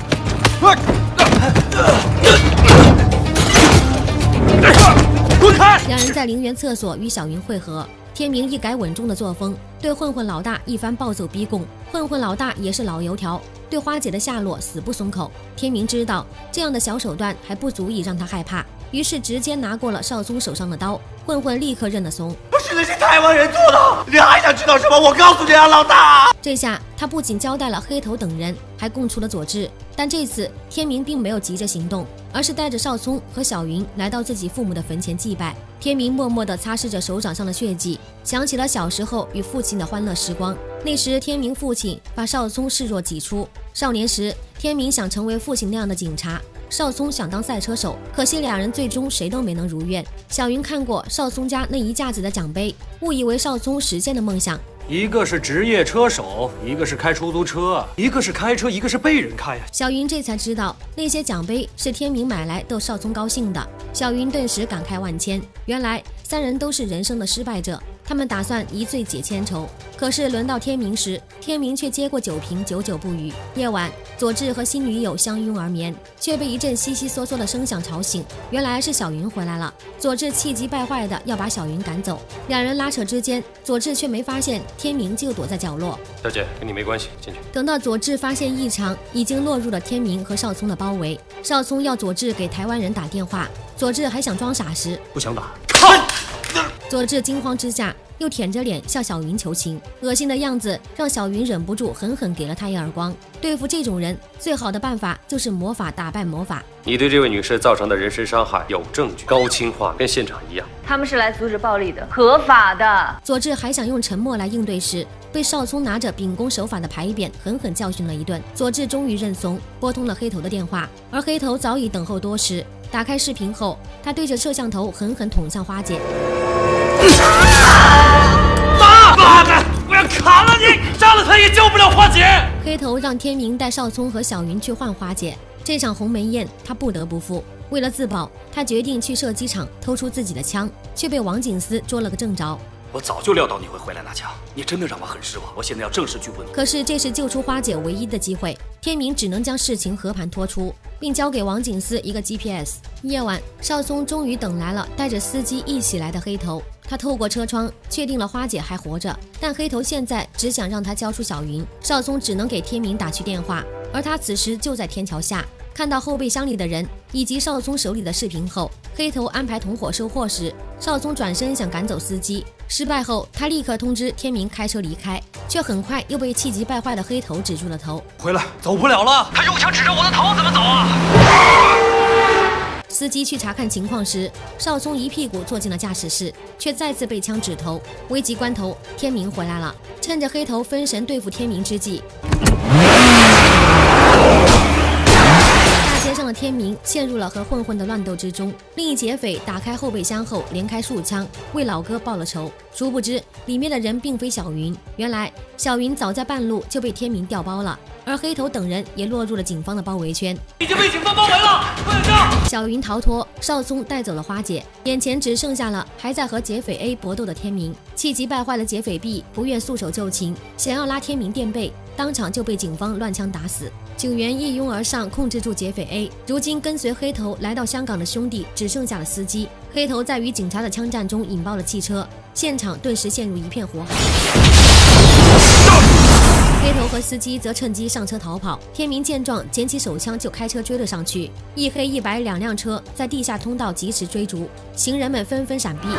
滚开！
两人在陵园厕所与小云会合。天明一改稳重的作风，对混混老大一番暴揍逼供。混混老大也是老油条，对花姐的下落死不松口。天明知道这样的小手段还不足以让他害怕，于是直接拿过了少聪手上的刀。混混立刻认了怂。
不是那些台湾人做的，你还想知道什么？我告诉你啊，老大！
这下他不仅交代了黑头等人，还供出了佐治。但这次天明并没有急着行动，而是带着少聪和小云来到自己父母的坟前祭拜。天明默默地擦拭着手掌上的血迹，想起了小时候与父亲的欢乐时光。那时天明父亲把少聪视若己出。少年时，天明想成为父亲那样的警察，少聪想当赛车手，可惜俩人最终谁都没能如愿。小云看过少聪家那一架子的奖杯，误以为少聪实现的梦想。
一个是职业车手，一个是开出租车，一个是开车，一个是被人开啊！
小云这才知道，那些奖杯是天明买来逗少聪高兴的。小云顿时感慨万千，原来三人都是人生的失败者，他们打算一醉解千愁。可是轮到天明时，天明却接过酒瓶，久久不语。夜晚，佐治和新女友相拥而眠，却被一阵悉悉嗦嗦的声响吵醒。原来是小云回来了。佐治气急败坏的要把小云赶走，两人拉扯之间，佐治却没发现天明就躲在角落。
小姐，跟你没关系，进去。
等到佐治发现异常，已经落入了天明和少聪的包围。少聪要佐治给台湾人打电话，佐治还想装傻时，
不想打。
佐治惊慌之下又舔着脸向小云求情，恶心的样子让小云忍不住狠狠给了他一耳光。对付这种人，最好的办法就是魔法打败魔法。
你对这位女士造成的人身伤害有证据，高清化，跟现场一样。
他们是来阻止暴力的，合法的。
佐治还想用沉默来应对时，被少聪拿着秉公守法的牌匾狠狠教训了一顿。佐治终于认怂，拨通了黑头的电话，而黑头早已等候多时。打开视频后，他对着摄像头狠狠捅向花姐。
妈妈的！我要砍了你！杀了他也救不了花姐。
黑头让天明带少聪和小云去换花姐，这场鸿门宴他不得不赴。为了自保，他决定去射击场偷出自己的枪，却被王警司捉了个正着。
我早就料到你会回来拿枪，你真的让我很失望。我现在要正式拘捕你。
可是这是救出花姐唯一的机会，天明只能将事情和盘托出，并交给王警司一个 G P S。 夜晚，少聪终于等来了带着司机一起来的黑头。他透过车窗确定了花姐还活着，但黑头现在只想让他交出小云。少聪只能给天明打去电话，而他此时就在天桥下。看到后备箱里的人以及少聪手里的视频后，黑头安排同伙收货时，少聪转身想赶走司机，失败后他立刻通知天明开车离开，却很快又被气急败坏的黑头指住了头。
回来，走不了了！他用枪指着我的头，怎么走啊？
司机去查看情况时，邵聪一屁股坐进了驾驶室，却再次被枪指头。危急关头，天明回来了，趁着黑头分神对付天明之际，大街上的天明陷入了和混混的乱斗之中。另一劫匪打开后备箱后，连开数枪，为老哥报了仇。殊不知，里面的人并非小云，原来小云早在半路就被天明调包了。而黑头等人也落入了警方的包围圈，
已经被警方包围了，快点上！
小云逃脱，邵聪带走了花姐，眼前只剩下了还在和劫匪 A 搏斗的天明。气急败坏的劫匪 B 不愿束手就擒，想要拉天明垫背，当场就被警方乱枪打死。警员一拥而上，控制住劫匪 A。如今跟随黑头来到香港的兄弟只剩下了司机。黑头在与警察的枪战中引爆了汽车，现场顿时陷入一片火海。黑头和司机则趁机上车逃跑，天明见状捡起手枪就开车追了上去，一黑一白两辆车在地下通道及时追逐，行人们纷纷闪避。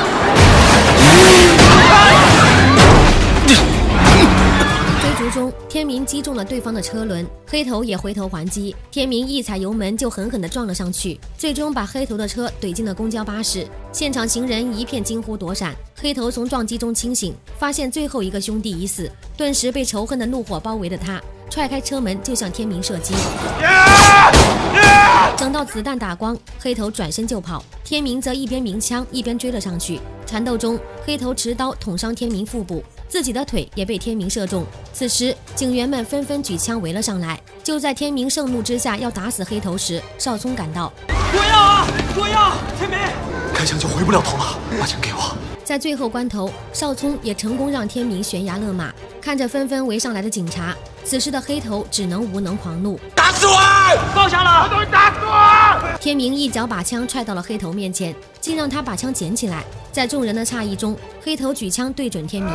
追逐中，天明击中了对方的车轮，黑头也回头还击，天明一踩油门就狠狠地撞了上去，最终把黑头的车怼进了公交巴士。现场行人一片惊呼躲闪，黑头从撞击中清醒，发现最后一个兄弟已死，顿时被仇恨的怒火包围的他，踹开车门就向天明射击。等到子弹打光，黑头转身就跑，天明则一边鸣枪一边追了上去。缠斗中，黑头持刀捅伤天明腹部，自己的腿也被天明射中。此时，警员们纷纷举枪围了上来。就在天明盛怒之下要打死黑头时，邵聪赶到。
我要啊！我要！天明，开枪就回不了头了，把枪给我。
在最后关头，邵聪也成功让天明悬崖勒马。看着纷纷围上来的警察，此时的黑头只能无能狂怒。
打死我！放下了！都打死我！
天明一脚把枪踹到了黑头面前，竟让他把枪捡起来。在众人的诧异中，黑头举枪对准天明。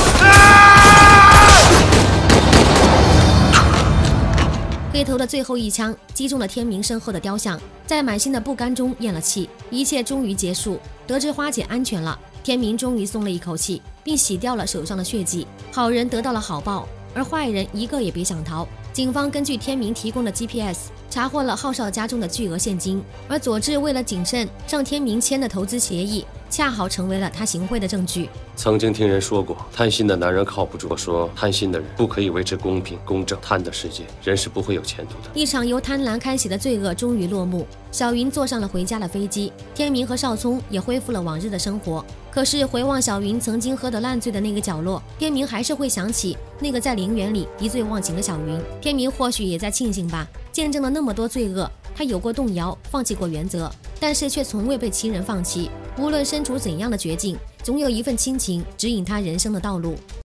黑头的最后一枪击中了天明身后的雕像，在满心的不甘中咽了气。一切终于结束，得知花姐安全了，天明终于松了一口气，并洗掉了手上的血迹。好人得到了好报，而坏人一个也别想逃。警方根据天明提供的 G P S 查获了浩少家中的巨额现金，而佐治为了谨慎，让天明签的投资协议恰好成为了他行贿的证据。
曾经听人说过，贪心的男人靠不住。我说，贪心的人不可以维持公平公正，贪的世界，人是不会有前途的。
一场由贪婪开启的罪恶终于落幕，小云坐上了回家的飞机，天明和邵聪也恢复了往日的生活。可是回望小云曾经喝得烂醉的那个角落，天明还是会想起那个在陵园里一醉忘情的小云。天明或许也在庆幸吧，见证了那么多罪恶，他有过动摇，放弃过原则，但是却从未被亲人放弃。无论身处怎样的绝境，总有一份亲情指引他人生的道路。